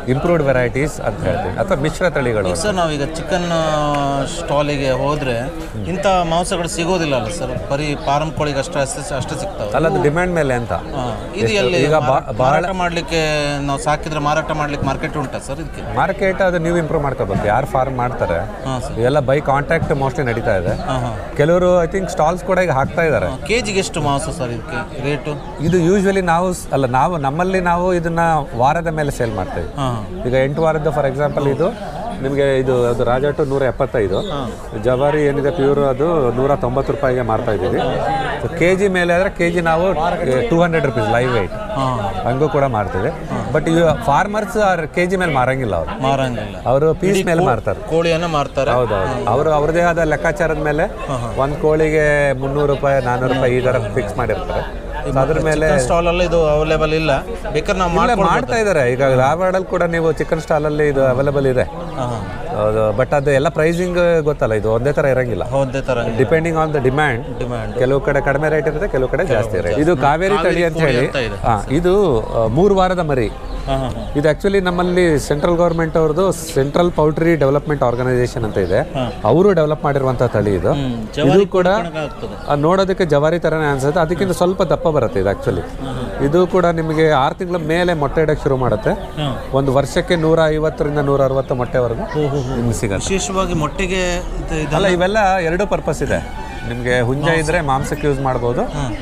ಇಂಪ್ರೂವ್ಡ್ ವೆರೈಟೀಸ್ ಅಂತ ಹೇಳ್ತೀವಿ, ಅಥವಾ ಮಿಶ್ರ ತಳಿಗಳು. ಸರ್ ನಾವೀಗ ಚಿಕನ್ ಸ್ಟಾಲಿಗೆ ಹೋದರೆ ಇಂಥ ಮಾಂಸಗಳು ಸಿಗೋದಿಲ್ಲ ಅಲ್ಲ ಸರ್, ಬರೀ ಫಾರಂ ಕೋಳಿಗೆ ಅಷ್ಟೇ ಅಷ್ಟೇ ಅಷ್ಟೇ ಸಿಗ್ತಾವೆ. ಅಲ್ಲ, ಅದು ಡಿಮ್ಯಾಂಡ್ ಮೇಲೆ ಅಂತ. ಇದು ಎಲ್ಲಿ ಈಗ ಮಾರಾಟ ಮಾಡಲಿಕ್ಕೆ ನಾವು ಸಾಕಿದ್ರೆ ಮಾರಾಟ ಮಾಡ್ಲಿಕ್ಕೆ ಮಾರ್ಕೆಟ್ ಉಂಟಾ ಸರ್? ಇದಕ್ಕೆ ಮಾರ್ಕೆಟ್ ಅದು ನೀವು ಇಂಪ್ರೂವ್ ಮಾಡ್ಕೋಬೇಕು. ಯಾರು ಫಾರ್ಮ್ ಮಾಡ್ತಾರೆ ಎಲ್ಲ ಬೈ ಕಾಂಟ್ಯಾಕ್ಟ್ ಮೋಸ್ಟ್ಲಿ ನಡೀತಾ ಇದೆ. ಕೆಲವರು ಐ ಥಿಂಕ್ ಸ್ಟಾಲ್ಸ್ ಕೂಡ ಈಗ ಹಾಕ್ತಾ ಇದ್ದಾರೆ. ಕೆಜಿಗೆ ಎಷ್ಟು ಮಾಂಸ ಸರ್ ಇದಕ್ಕೆ ರೇಟು? ಇದು ಯೂಶ್ವಲಿ ನಾವು ಅಲ್ಲ ನಾವು ನಮ್ಮಲ್ಲಿ ನಾವು ಇದನ್ನ ವಾರದ ಮೇಲೆ ಸೇಲ್ ಮಾಡ್ತೇವೆ. ಈಗ ಎಂಟು ವಾರದ್ದು ಫಾರ್ ಎಕ್ಸಾಂಪಲ್ ಇದು ನಿಮಗೆ ಇದು ಅದು ರಾಜಾಟು ನೂರ ಎಪ್ಪತ್ತೈದು, ಜವಾರಿ ಏನಿದೆ ಪ್ಯೂರ್ ಅದು ನೂರ ತೊಂಬತ್ತು ರೂಪಾಯಿಗೆ ಮಾರ್ತಾ ಇದ್ದೀವಿ. ಸೊ ಕೆ ಜಿ ಮೇಲೆ ಆದರೆ ಕೆ ಜಿ ನಾವು two hundred rupees live weight ಹಂಗೂ ಕೂಡ ಮಾಡ್ತೀವಿ. ಬಟ್ ಈಗ ಫಾರ್ಮರ್ಸ್ ಕೆ ಜಿ ಮೇಲೆ ಮಾರಂಗಿಲ್ಲ, ಅವರು ಮಾರಂಗಿಲ್ಲ, ಅವರು ಪೀಸ್ ಮೇಲೆ ಮಾರ್ತಾರೆ, ಕೋಳಿಯನ್ನು ಮಾರ್ತಾರೆ. ಹೌದೌದು, ಅವರು ಅವ್ರದೇ ಆದ ಲೆಕ್ಕಾಚಾರದ ಮೇಲೆ ಒಂದು ಕೋಳಿಗೆ ಮುನ್ನೂರು ರೂಪಾಯಿ ನಾನ್ನೂರು ರೂಪಾಯಿ ಈ ಥರ ಫಿಕ್ಸ್ ಮಾಡಿರ್ತಾರೆ. ಅದ್ರ ಮೇಲೆ ಸ್ಟಾಲ್ ಅಲ್ಲಿ ಇದು ಅವೈಲೇಬಲ್ ಇಲ್ಲ, ಬೇಕಾದ್ರೆ ನಾವು ಮಾಡ್ತಾ ಇದ್ದಾರೆ. ಈಗ ಧಾರವಾಡಲ್ಲಿ ಕೂಡ ನೀವು ಚಿಕನ್ ಸ್ಟಾಲ್ ಅಲ್ಲಿ ಇದು ಅವೈಲೇಬಲ್ ಇದೆ. ಹೌದು, ಬಟ್ ಅದು ಎಲ್ಲ ಪ್ರೈಸಿಂಗ್ ಗೊತ್ತಲ್ಲ, ಇದು ಒಂದೇ ತರ ಇರಂಗಿಲ್ಲ, ಒಂದೇ ತರ ಡಿಪೆಂಡಿಂಗ್ ಆನ್ ದ ಡಿಮ್ಯಾಂಡ್. ಕೆಲವು ಕಡೆ ಕಡಿಮೆ ರೇಟ್ ಇರುತ್ತೆ, ಕೆಲವು ಕಡೆ ಜಾಸ್ತಿ ರೇಟ್. ಇದು ಕಾವೇರಿ ತಳಿ ಅಂತ ಹೇಳಿ, ಇದು ಮೂರು ವಾರದ ಮರಿ. ಇದು ಆಕ್ಚುಲಿ ನಮ್ಮಲ್ಲಿ ಸೆಂಟ್ರಲ್ ಗೌರ್ಮೆಂಟ್ ಅವ್ರದ್ದು ಸೆಂಟ್ರಲ್ ಪೌಲ್ಟ್ರಿ ಡೆವಲಪ್ಮೆಂಟ್ ಆರ್ಗನೈಸೇಷನ್ ಅಂತ ಇದೆ, ಅವರು ಡೆವಲಪ್ ಮಾಡಿರುವಂತಹ ತಳಿ ಇದು. ಇದು ಕೂಡ ನೋಡೋದಕ್ಕೆ ಜವಾರಿ ತರನೇ ಅನ್ಸುತ್ತೆ, ಅದಕ್ಕಿಂತ ಸ್ವಲ್ಪ ದಪ್ಪ ಬರುತ್ತೆ ಇದು ಆಕ್ಚುಲಿ. ಇದು ಕೂಡ ನಿಮಗೆ ಆರು ತಿಂಗಳ ಮೇಲೆ ಮೊಟ್ಟೆ ಇಡಕ್ಕೆ ಶುರು ಮಾಡುತ್ತೆ. ಒಂದು ವರ್ಷಕ್ಕೆ ನೂರ ಐವತ್ತರಿಂದ ನೂರ ಅರವತ್ತು ಮೊಟ್ಟೆವರೆಗೂ ನಿಮ್ಗೆ ಸಿಗುತ್ತೆ. ವಿಶೇಷವಾಗಿ ಮೊಟ್ಟೆಗೆ ಅಲ್ಲ, ಇವೆಲ್ಲ ಎರಡು ಪರ್ಪಸ್ ಇದೆ. ನಿಮಗೆ ಹುಂಜ ಇದ್ರೆ ಮಾಂಸಕ್ಕೆ ಯೂಸ್ ಮಾಡ್ಬೋದು,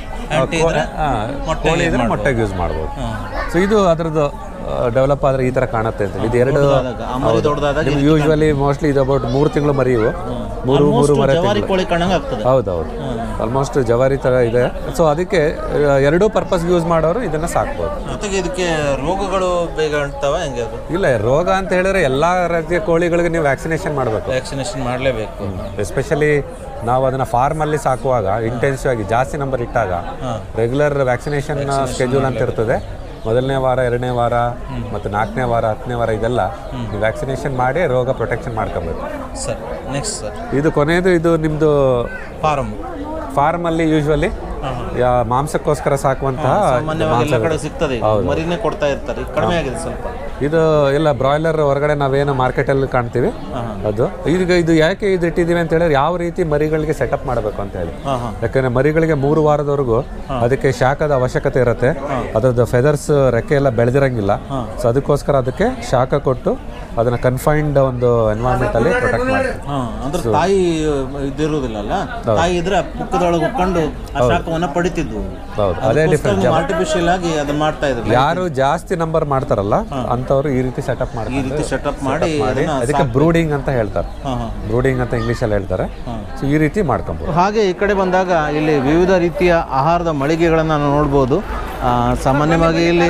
ಕೋಳಿ ಇದ್ರೆ ಮೊಟ್ಟೆಗೆ ಯೂಸ್ ಮಾಡ್ಬೋದು. ಸೊ ಇದು ಅದರದ್ದು ಡೆವಲಪ್ ಆದರೆ ಈ ಥರ ಕಾಣುತ್ತೆ ಅಂತ. ಇದು ಎರಡು ಯೂಶ್ವಲಿ ಮೋಸ್ಟ್ಲಿ ಇದು ಅಬೌಟ್ ಮೂರು ತಿಂಗಳು ಮರಿವು, ಮೂರು ಮೂರು ಮರಿ ಹೌದೌದು, ಆಲ್ಮೋಸ್ಟ್ ಜವಾರಿ ಥರ ಇದೆ. ಸೊ ಅದಕ್ಕೆ ಎರಡೂ ಪರ್ಪಸ್ ಯೂಸ್ ಮಾಡೋರು ಇದನ್ನು ಸಾಕ್ಬೋದು. ಜೊತೆಗೆ ಇದಕ್ಕೆ ರೋಗಗಳು ಬೇಗ ಅಂಟ್ತಾವ ಹೆಂಗೆ? ಇಲ್ಲ, ರೋಗ ಅಂತ ಹೇಳಿದ್ರೆ ಎಲ್ಲ ರೀತಿಯ ಕೋಳಿಗಳಿಗೆ ನೀವು ವ್ಯಾಕ್ಸಿನೇಷನ್ ಮಾಡಬೇಕು, ವ್ಯಾಕ್ಸಿನೇಷನ್ ಮಾಡಲೇಬೇಕು. ಎಸ್ಪೆಷಲಿ ನಾವು ಅದನ್ನು ಫಾರ್ಮಲ್ಲಿ ಸಾಕುವಾಗ ಇಂಟೆನ್ಸಿವ್ ಆಗಿ ಜಾಸ್ತಿ ನಂಬರ್ ಇಟ್ಟಾಗ ರೆಗ್ಯುಲರ್ ವ್ಯಾಕ್ಸಿನೇಷನ್ ಸ್ಕೆಡ್ಯೂಲ್ ಅಂತ ಇರ್ತದೆ. ಮೊದಲನೇ ವಾರ, ಎರಡನೇ ವಾರ ಮತ್ತು ನಾಲ್ಕನೇ ವಾರ, ಹತ್ತನೇ ವಾರ ಇದೆಲ್ಲ ವ್ಯಾಕ್ಸಿನೇಷನ್ ಮಾಡಿ ರೋಗ ಪ್ರೊಟೆಕ್ಷನ್ ಮಾಡ್ಕೊಬೇಕು ಸರ್. ನೆಕ್ಸ್ಟ್ ಸರ್, ಇದು ಕೊನೆಯದು, ಇದು ನಿಮ್ಮದು ಫಾರಮ್ ಫಾರ್ಮಲ್ಲಿ ಯೂಶ್ವಲಿ ಮಾಂಸಕ್ಕೋಸ್ಕರ ಸಾಕುವಂತಹ ಸಿಗ್ತದೆ, ಮರಿನೇ ಕೊಡ್ತಾ ಇರ್ತಾರೆ, ಕಡಿಮೆ ಆಗಿದೆ ಸ್ವಲ್ಪ. ಇದು ಎಲ್ಲ ಬ್ರಾಯ್ಲರ್ ಹೊರಗಡೆ ನಾವೇನು ಮಾರ್ಕೆಟಲ್ಲಿ ಕಾಣ್ತೀವಿ ಅದು. ಈಗ ಇದು ಯಾಕೆ ಇದು ಇಟ್ಟಿದ್ದೀವಿ ಅಂತ ಹೇಳಿದ್ರೆ ಯಾವ ರೀತಿ ಮರಿಗಳಿಗೆ ಸೆಟಪ್ ಮಾಡಬೇಕು ಅಂತ ಹೇಳಿ. ಯಾಕಂದ್ರೆ ಮರಿಗಳಿಗೆ ಮೂರು ವಾರದವರೆಗೂ ಅದಕ್ಕೆ ಶಾಖದ ಅವಶ್ಯಕತೆ ಇರುತ್ತೆ, ಅದರದ್ದು ಫೆದರ್ಸ್ ರೆಕ್ಕೆ ಎಲ್ಲ ಬೆಳೆದಿರಂಗಿಲ್ಲ. ಸೊ ಅದಕ್ಕೋಸ್ಕರ ಅದಕ್ಕೆ ಶಾಖ ಕೊಟ್ಟು ಅದನ್ನ ಕನ್ಫೈನ್ಡ್ ಒಂದು ಎನ್ವೈರನ್ಮೆಂಟ್ ಅಲ್ಲಿ ಪ್ರೊಟೆಕ್ಟ್ ಮಾಡ್ತೀವಿ. ತಾಯಿ ಇದಿರುವುದಿಲ್ಲ ಅಲ್ಲ, ತಾಯಿ ಇದ್ರೆ ಪುಕ್ಕದೊಳಗೆ ಉಟ್ಕೊಂಡು ಶಾಖವನ್ನ ಪಡಿತಿದ್ವು. ಹೌದು, ಅದೇ ಡಿಫ್ರೆಂಟ್. ಆರ್ಟಿಫಿಷಿಯಲ್ ಆಗಿ ಅದನ್ನ ಮಾಡ್ತಾ ಇದ್ರು. ಯಾರು ಜಾಸ್ತಿ ನಂಬರ್ ಮಾಡ್ತಾರಲ್ಲ ಅಂತವ್ರು ಈ ರೀತಿ ಸೆಟಪ್ ಮಾಡ್ತಾರೆ, ಈ ರೀತಿ ಸೆಟಪ್ ಮಾಡಿ ಅದಕ್ಕೆ ಬ್ರೂಡಿಂಗ್ ಅಂತ ಹೇಳ್ತಾರೆ, ಬ್ರೂಡಿಂಗ್ ಅಂತ ಇಂಗ್ಲಿಷ್ ಅಲ್ಲಿ ಹೇಳ್ತಾರೆ. ಸೊ ಈ ರೀತಿ ಮಾಡ್ಕೊಬಹುದು. ಹಾಗೆ ಈ ಕಡೆ ಬಂದಾಗ ಇಲ್ಲಿ ವಿವಿಧ ರೀತಿಯ ಆಹಾರದ ಮಳಿಗೆಗಳನ್ನು ನಾವು ನೋಡ್ಬೋದು. ಸಾಮಾನ್ಯವಾಗಿ ಇಲ್ಲಿ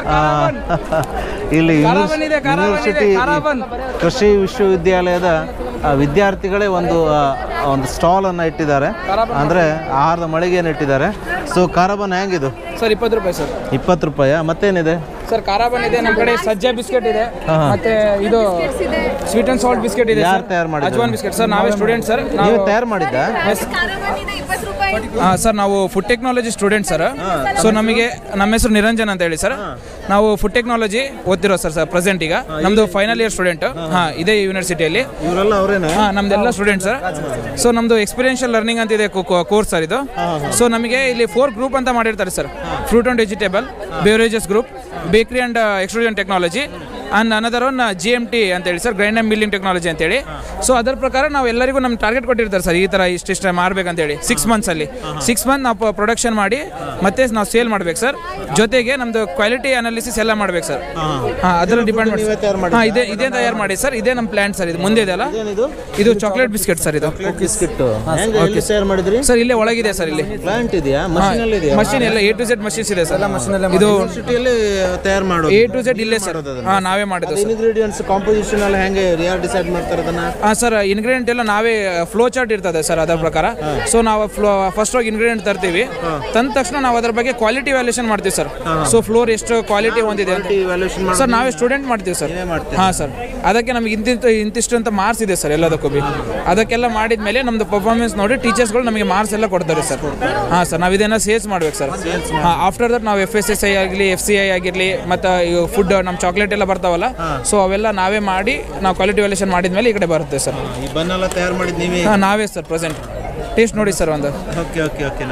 ಇಲ್ಲಿ ಯೂನಿವರ್ಸಿಟಿ ಕೃಷಿ ವಿಶ್ವವಿದ್ಯಾಲಯದ ವಿದ್ಯಾರ್ಥಿಗಳೇ ಒಂದು ಒಂದು ಸ್ಟಾಲ್ ಅನ್ನು ಇಟ್ಟಿದ್ದಾರೆ, ಅಂದ್ರೆ ಆಹಾರದ ಮಳಿಗೆಯನ್ನು ಇಟ್ಟಿದ್ದಾರೆ. ಸೊ ಕಾರಾಬನ್ ಹೆಂಗಿದು ಸರ್? ಇಪ್ಪತ್ತು ರೂಪಾಯಿ ಸರ್. ಇಪ್ಪತ್ತು ರೂಪಾಯಿ. ಮತ್ತೇನಿದೆ ಸರ್? ಕಾರಾಬನ್ ಇದೆ, ನಮ್ಮ ಕಡೆ ಸಜ್ಜೆ ಬಿಸ್ಕೆಟ್ ಇದೆ, ಮತ್ತೆ ಇದು ಸ್ವೀಟ್ ಅಂಡ್ ಸಾಲ್ಟ್ ಬಿಸ್ಕೆಟ್ ಇದೆ. ಯಾರು ತಯಾರು ಮಾಡಿದ್ರು? ಅಜ್ವಾನ್ ಬಿಸ್ಕೆಟ್ ಸರ್, ನಾವೇ ಸ್ಟೂಡೆಂಟ್ ಸರ್. ನೀವು ತಯಾರು ಮಾಡಿದ್ದ? ಸರ್ ನಾವು food technology student sir. So ನಮಗೆ ನಮ್ಮ ಹೆಸರು ನಿರಂಜನ್ ಅಂತ ಹೇಳಿ ಸರ್. ನಾವು ಫುಡ್ ಟೆಕ್ನಾಲಜಿ ಓದ್ತಿರೋ ಸರ್ ಸರ್ ಪ್ರೆಸೆಂಟ್. ಈಗ ನಮ್ದು ಫೈನಲ್ ಇಯರ್ ಸ್ಟೂಡೆಂಟ್ ಹಾಂ ಇದೇ ಯೂನಿವರ್ಸಿಟಿಯಲ್ಲಿ. ಇವರೆಲ್ಲ ಅವರೇನಾ? ಹಾಂ, ನಮ್ದೆಲ್ಲ ಸ್ಟೂಡೆಂಟ್ ಸರ್. ಸೊ ನಮ್ದು ಎಕ್ಸ್ಪೀರಿಯನ್ಷಿಯಲ್ ಲರ್ನಿಂಗ್ ಅಂತ ಇದೆ ಕೋರ್ಸ್ ಸರ್ ಇದು. ಸೊ ನಮಗೆ ಇಲ್ಲಿ ಫೋರ್ ಗ್ರೂಪ್ ಅಂತ ಮಾಡಿರ್ತಾರೆ sir. Fruit and vegetable, beverages group, bakery and extrusion technology, and another one G M T ಅಂತೇಳಿ sir, grind and milling technology ಅಂತೇಳಿ. ಸೊ ಅದರ ಪ್ರಕಾರ ನಾವು ಎಲ್ಲರಿಗೂ ನಮ್ಮ ಟಾರ್ಗೆಟ್ ಕೊಟ್ಟಿರ್ತಾರೆ ಸರ್, ಈ ಥರ ಇಷ್ಟಿಷ್ಟ ಮಾರಬೇಕಂತೇಳಿ. ಸಿಕ್ಸ್ ಮಂತ್ಸಲ್ಲಿ ಸಿಕ್ಸ್ ಮಂತ್ ನಾವು ಪ್ರೊಡಕ್ಷನ್ ಮಾಡಿ ಮತ್ತೆ ನಾವು ಸೇಲ್ ಮಾಡ್ಬೇಕು ಸರ್. ಜೊತೆಗೆ ನಮ್ಮದು ಕ್ವಾಲಿಟಿ ಅನಾಲಿಸಿಸ್ ಎಲ್ಲ ಮಾಡ್ಬೇಕು ಸರ್. ಹಾಂ, ಅದರ ಡಿಪೆಂಡ್ ಮಾಡಿ. ಹಾಂ, ಇದೇ ಇದೇ ತಯಾರು ಮಾಡಿ ಸರ್. ಇದೇ ನಮ್ಮ ಪ್ಲಾಂಟ್ ಸರ್. ಇದು ಮುಂದೆ ಇದೆಯಲ್ಲ, ಇದು ಚಾಕ್ಲೇಟ್ ಬಿಸ್ಕೆಟ್ ಸರ್. ಇದು ಬಿಸ್ಕೆಟ್ ತಯಾರು ಮಾಡಿದ್ರಿ ಸರ್? ಇಲ್ಲೇ ಒಳಗಿದೆ ಸರ್. ಇಲ್ಲಿ ಪ್ಲಾಂಟ್ ಇದೆಯಾ? ಮಷೀನ್ ಎಲ್ಲ ಎ ಟು ಝೆಡ್ ಮಷೀನ್ಸ್ ಇದೆ ಸರ್. ಇದು ತಯಾರು ಮಾಡೋದು ಎ ಟು ಝೆಡ್ ಇಲ್ಲೇ ಸರ್. ಹಾಂ, ನಾವೇ ಮಾಡಿದ್ದು. ಇಂಗ್ರೀಡಿಯೆಂಟ್ಸ್ ಕಾಂಪೋಸಿಷನ್ ಎಲ್ಲ ಹೆಂಗೆ ಯಾರು ಡಿಸೈಡ್ ಮಾಡ್ತಾರೆ ಅದನ್ನ? ಹಾಂ ಸರ್, ಇಂಗ್ರೀಡಿಯೆಂಟ್ ಎಲ್ಲ ನಾವೇ ಫ್ಲೋ ಚಾರ್ಟ್ ಇರ್ತದೆ ಸರ್ ಅದರ ಪ್ರಕಾರ. ಸೊ ನಾವು ಫ್ಲೋ ಫಸ್ಟ್ ಹೋಗಿ ಇಂಗ್ರೀಡಿಯೆಂಟ್ ತರ್ತೀವಿ, ತಂದ ತಕ್ಷಣ ನಾವು ಅದ್ರ ಬಗ್ಗೆ ಕ್ವಾಲಿಟಿ ವ್ಯಾಲ್ಯೂಷನ್ ಮಾಡ್ತೀವಿ ಸರ್. ಸೊ ಫ್ಲೋರ್ ಎಷ್ಟು ಕ್ವಾಲಿಟಿ ಹೊಂದಿದೆ ಸರ್ ನಾವೇ ಸ್ಟೂಡೆಂಟ್ ಮಾಡ್ತೀವಿ ಸರ್. ಹಾಂ ಸರ್, ಅದಕ್ಕೆ ನಮಗೆ ಇಂತಿಂತ ಇಂತಿಷ್ಟು ಅಂತ ಮಾರ್ಕ್ಸ್ ಇದೆ ಸರ್ ಎಲ್ಲದಕ್ಕೂ ಬಿ. ಅದಕ್ಕೆಲ್ಲ ಮಾಡಿದ ಮೇಲೆ ನಮ್ಮದು ಪರ್ಫಾರ್ಮೆನ್ಸ್ ನೋಡಿ ಟೀಚರ್ಸ್ಗಳು ನಮಗೆ ಮಾರ್ಕ್ಸ್ ಎಲ್ಲ ಕೊಡ್ತಾರೆ ಸರ್. ಹಾಂ ಸರ್, ನಾವು ಇದನ್ನು ಸೇಲ್ಸ್ ಮಾಡ್ಬೇಕು ಸರ್. ಹಾಂ, ಆಫ್ಟರ್ ದಟ್ ನಾವು ಎಫ್ ಎಸ್ ಎಸ್ ಐ ಆಗಲಿ, ಎಫ್ ಸಿ ಐ ಆಗಿರಲಿ, ಮತ್ತು ಫುಡ್ ನಮ್ಮ ಚಾಕ್ಲೇಟ್ ಎಲ್ಲ ಬರ್ತಾವಲ್ಲ ಇರ್ತಾವಲ್ಲ ಸೊ ಅವೆಲ್ಲ ನಾವೇ ಮಾಡಿ ನಾವು ಕ್ವಾಲಿಟಿ ವ್ಯಾಲ್ಯೂಷನ್ ಮಾಡಿದ್ಮೇಲೆ ಈ ಕಡೆ ಬರುತ್ತೆ ಸರ್. ಈ ಬನ್ನೆಲ್ಲ ತಯಾರು ಮಾಡಿದ್ದು ನೀವೇ? ಹಾಂ ನಾವೇ ಸರ್ ಪ್ರೆಸೆಂಟ್. ಟೇಸ್ಟ್ ನೋಡಿ ಸರ್ ಒಂದು. ಓಕೆ ಓಕೆ ಓಕೆ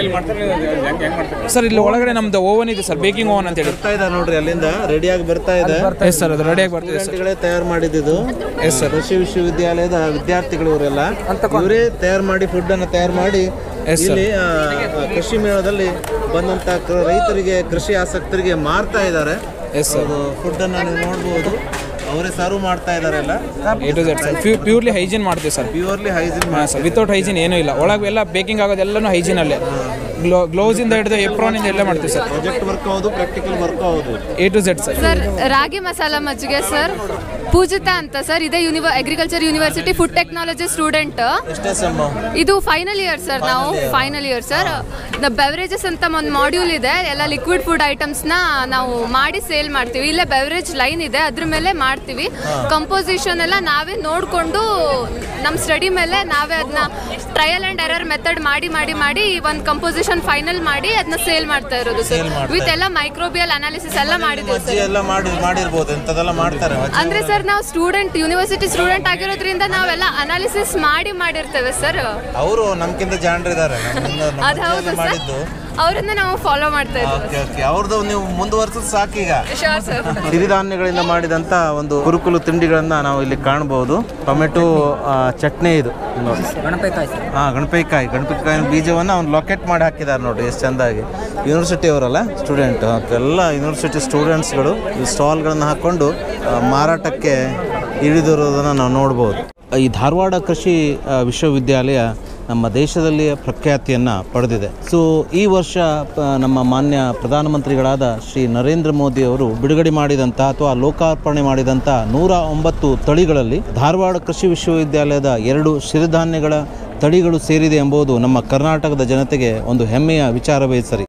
ಸರ್ ಇಲ್ಲಿ ಒಳಗಡೆ ನಮ್ದು ಓವನ್ ಇದೆ ಸರ್, ಬೇಕಿಂಗ್ ಓವನ್ ಅಂತ ಹೇಳಿ. ಬರ್ತಾ ಇದೆ ನೋಡ್ರಿ ಅಲ್ಲಿಂದ ರೆಡಿಯಾಗಿ ಬರ್ತಾ ಇದೆ. ಎಸ್ ಸರ್, ಅದು ರೆಡಿಯಾಗಿ ಬರ್ತಿದೆ ಸ್ಟೂಡೆಂಟ್ಗಳೇ ತಯಾರು ಮಾಡಿದ್ದು. ಎಸ್ ಸರ್, ಕೃಷಿ ವಿಶ್ವವಿದ್ಯಾಲಯದ ವಿದ್ಯಾರ್ಥಿಗಳು ಇವರೆಲ್ಲ ಇವರೇ ತಯಾರು ಮಾಡಿ ಫುಡ್ ಅನ್ನು ತಯಾರು ಮಾಡಿ ಇಲ್ಲಿ ಕೃಷಿ ಮೇಳದಲ್ಲಿ ಬಂದಂತ ರೈತರಿಗೆ ಕೃಷಿ ಆಸಕ್ತರಿಗೆ ಮಾರ್ತಾ ಇದ್ದಾರೆ. ಎಸ್ ಸರ್, ಫುಡ್ ಅನ್ನು ನೀವು ನೋಡ್ಬೋದು, ಅವರೇ ಸರ್ವ್ ಮಾಡ್ತಾ ಇದ್ದಾರೆ ಎಲ್ಲ. A to Z sir, purely hygiene ಮಾಡ್ತೀವಿ ಸರ್. ಪ್ಯೂರ್ಲಿ ಹೈಜೀನ್ ಹಾಂ ಸರ್, ವಿತೌಟ್ ಹೈಜೀನ್ ಏನೂ ಇಲ್ಲ. ಒಳಗೆ ಎಲ್ಲ ಬೇಕಿಂಗ್ ಆಗೋದೆಲ್ಲನೂ ಹೈಜೀನಲ್ಲೇ, ಗ್ಲೋ ಗ್ಲೌಸಿಂದ ಹಿಡಿದು ಎಪ್ರಾನಿಂದ ಎಲ್ಲ ಮಾಡ್ತೀವಿ ಸರ್. ಪ್ರಾಜೆಕ್ಟ್ ವರ್ಕ್ ಹೌದು, ಪ್ರಾಕ್ಟಿಕಲ್ ವರ್ಕ್ ಹೌದು, A to Z sir. Sir ragi masala ಮಜ್ಜಿಗೆ ಸರ್, ಪೂಜಿತಾ ಅಂತ ಸರ್, ಇದೇ ಯೂನಿವ agriculture university food technology student. ಇದು ಫೈನಲ್ ಇಯರ್ ಸರ್, ನಾವು ಫೈನಲ್ ಇಯರ್ ಸರ್. ಬೆವರೇಜಸ್ ಅಂತ ಒಂದು ಮಾಡ್ಯೂಲ್ ಇದೆ, ಎಲ್ಲ ಲಿಕ್ವಿಡ್ ಫುಡ್ ಐಟಮ್ಸ್ನ ನಾವು ಮಾಡಿ ಸೇಲ್ ಮಾಡ್ತೀವಿ. ಇಲ್ಲೇ ಬೆವರೇಜ್ ಲೈನ್ ಇದೆ, ಅದ್ರ ಮೇಲೆ ಮಾಡ್ತೀವಿ. ಕಂಪೋಸಿಷನ್ ಎಲ್ಲ ನಾವೇ ನೋಡಿಕೊಂಡು ನಮ್ಮ ಸ್ಟಡಿ ಮೇಲೆ ನಾವೇ ಅದನ್ನ ಟ್ರಯಲ್ ಆ್ಯಂಡ್ ಎರರ್ ಮೆಥಡ್ ಮಾಡಿ ಮಾಡಿ ಮಾಡಿ ಒಂದು ಕಂಪೋಸಿಷನ್ ಫೈನಲ್ ಮಾಡಿ ಅದನ್ನ ಸೇಲ್ ಮಾಡ್ತಾ ಇರೋದು ಸರ್. ವಿತ್ ಎಲ್ಲ ಮೈಕ್ರೋಬಿಯಲ್ ಅನಾಲಿಸಿಸ್ ಎಲ್ಲ ಮಾಡಿದ್ದೀವಿ ಸರ್. ಎಲ್ಲ ಮಾಡಿ ಮಾಡಿರ್ಬೋದು, ಎಂಥದೆಲ್ಲ ಮಾಡ್ತಾರೆ ಅಂದ್ರೆ ಸರ್ ನಾವು ಸ್ಟೂಡೆಂಟ್ ಯೂನಿವರ್ಸಿಟಿ ಸ್ಟೂಡೆಂಟ್ ಆಗಿರೋದ್ರಿಂದ ನಾವೆಲ್ಲ ಅನಾಲಿಸಿಸ್ ಮಾಡಿ ಮಾಡಿರ್ತೇವೆ ಸರ್. ಅವರು ನಮ್ಗಿಂತ ಜಾಣರಿದ್ದಾರೆ, ಅದು ಹೌದು ಸರ್, ಅವರನ್ನ ನಾವು ಫಾಲೋ ಮಾಡ್ತಾ ಇದ್ದೀವಿ. ಅವ್ರದ್ದು ನೀವು ಮುಂದುವರ್ಸೋದು ಸಾಕೀಗ. Sure sir. ಸಿರಿಧಾನ್ಯಗಳಿಂದ ಮಾಡಿದಂಥ ಒಂದು ಕುರುಕುಲು ತಿಂಡಿಗಳನ್ನು ನಾವು ಇಲ್ಲಿ ಕಾಣಬಹುದು. ಟೊಮೆಟೊ ಚಟ್ನಿ ಇದು ಗಣಪತಿಕಾಯಿ. ಹಾಂ ಗಣಪತಿಕಾಯಿ ಗಣಪತಿಕಾಯಿ ಬೀಜವನ್ನು ಅವ್ನು ಲೊಕೇಟ್ ಮಾಡಿ ಹಾಕಿದ್ದಾರೆ ನೋಡಿ ಎಷ್ಟು ಚೆಂದಾಗಿ. ಯೂನಿವರ್ಸಿಟಿ ಅವರಲ್ಲ ಸ್ಟೂಡೆಂಟ್, ಎಲ್ಲ ಯೂನಿವರ್ಸಿಟಿ ಸ್ಟೂಡೆಂಟ್ಸ್ಗಳು ಈ ಸ್ಟಾಲ್ಗಳನ್ನು ಹಾಕ್ಕೊಂಡು ಮಾರಾಟಕ್ಕೆ ಇಳಿದಿರೋದನ್ನು ನಾವು ನೋಡ್ಬೋದು. ಈ ಧಾರವಾಡ ಕೃಷಿ ವಿಶ್ವವಿದ್ಯಾಲಯ ನಮ್ಮ ದೇಶದಲ್ಲಿ ಪ್ರಖ್ಯಾತಿಯನ್ನು ಪಡೆದಿದೆ. ಸೊ ಈ ವರ್ಷ ನಮ್ಮ ಮಾನ್ಯ ಪ್ರಧಾನಮಂತ್ರಿಗಳಾದ ಶ್ರೀ ನರೇಂದ್ರ ಮೋದಿ ಅವರು ಬಿಡುಗಡೆ ಮಾಡಿದಂಥ ಅಥವಾ ಲೋಕಾರ್ಪಣೆ ಮಾಡಿದಂಥ ನೂರ ಒಂಬತ್ತು ತಳಿಗಳಲ್ಲಿ ಧಾರವಾಡ ಕೃಷಿ ವಿಶ್ವವಿದ್ಯಾಲಯದ ಎರಡು ಸಿರಿಧಾನ್ಯಗಳ ತಳಿಗಳು ಸೇರಿದೆ ಎಂಬುದು ನಮ್ಮ ಕರ್ನಾಟಕದ ಜನತೆಗೆ ಒಂದು ಹೆಮ್ಮೆಯ ವಿಚಾರವೇ ಸರಿ.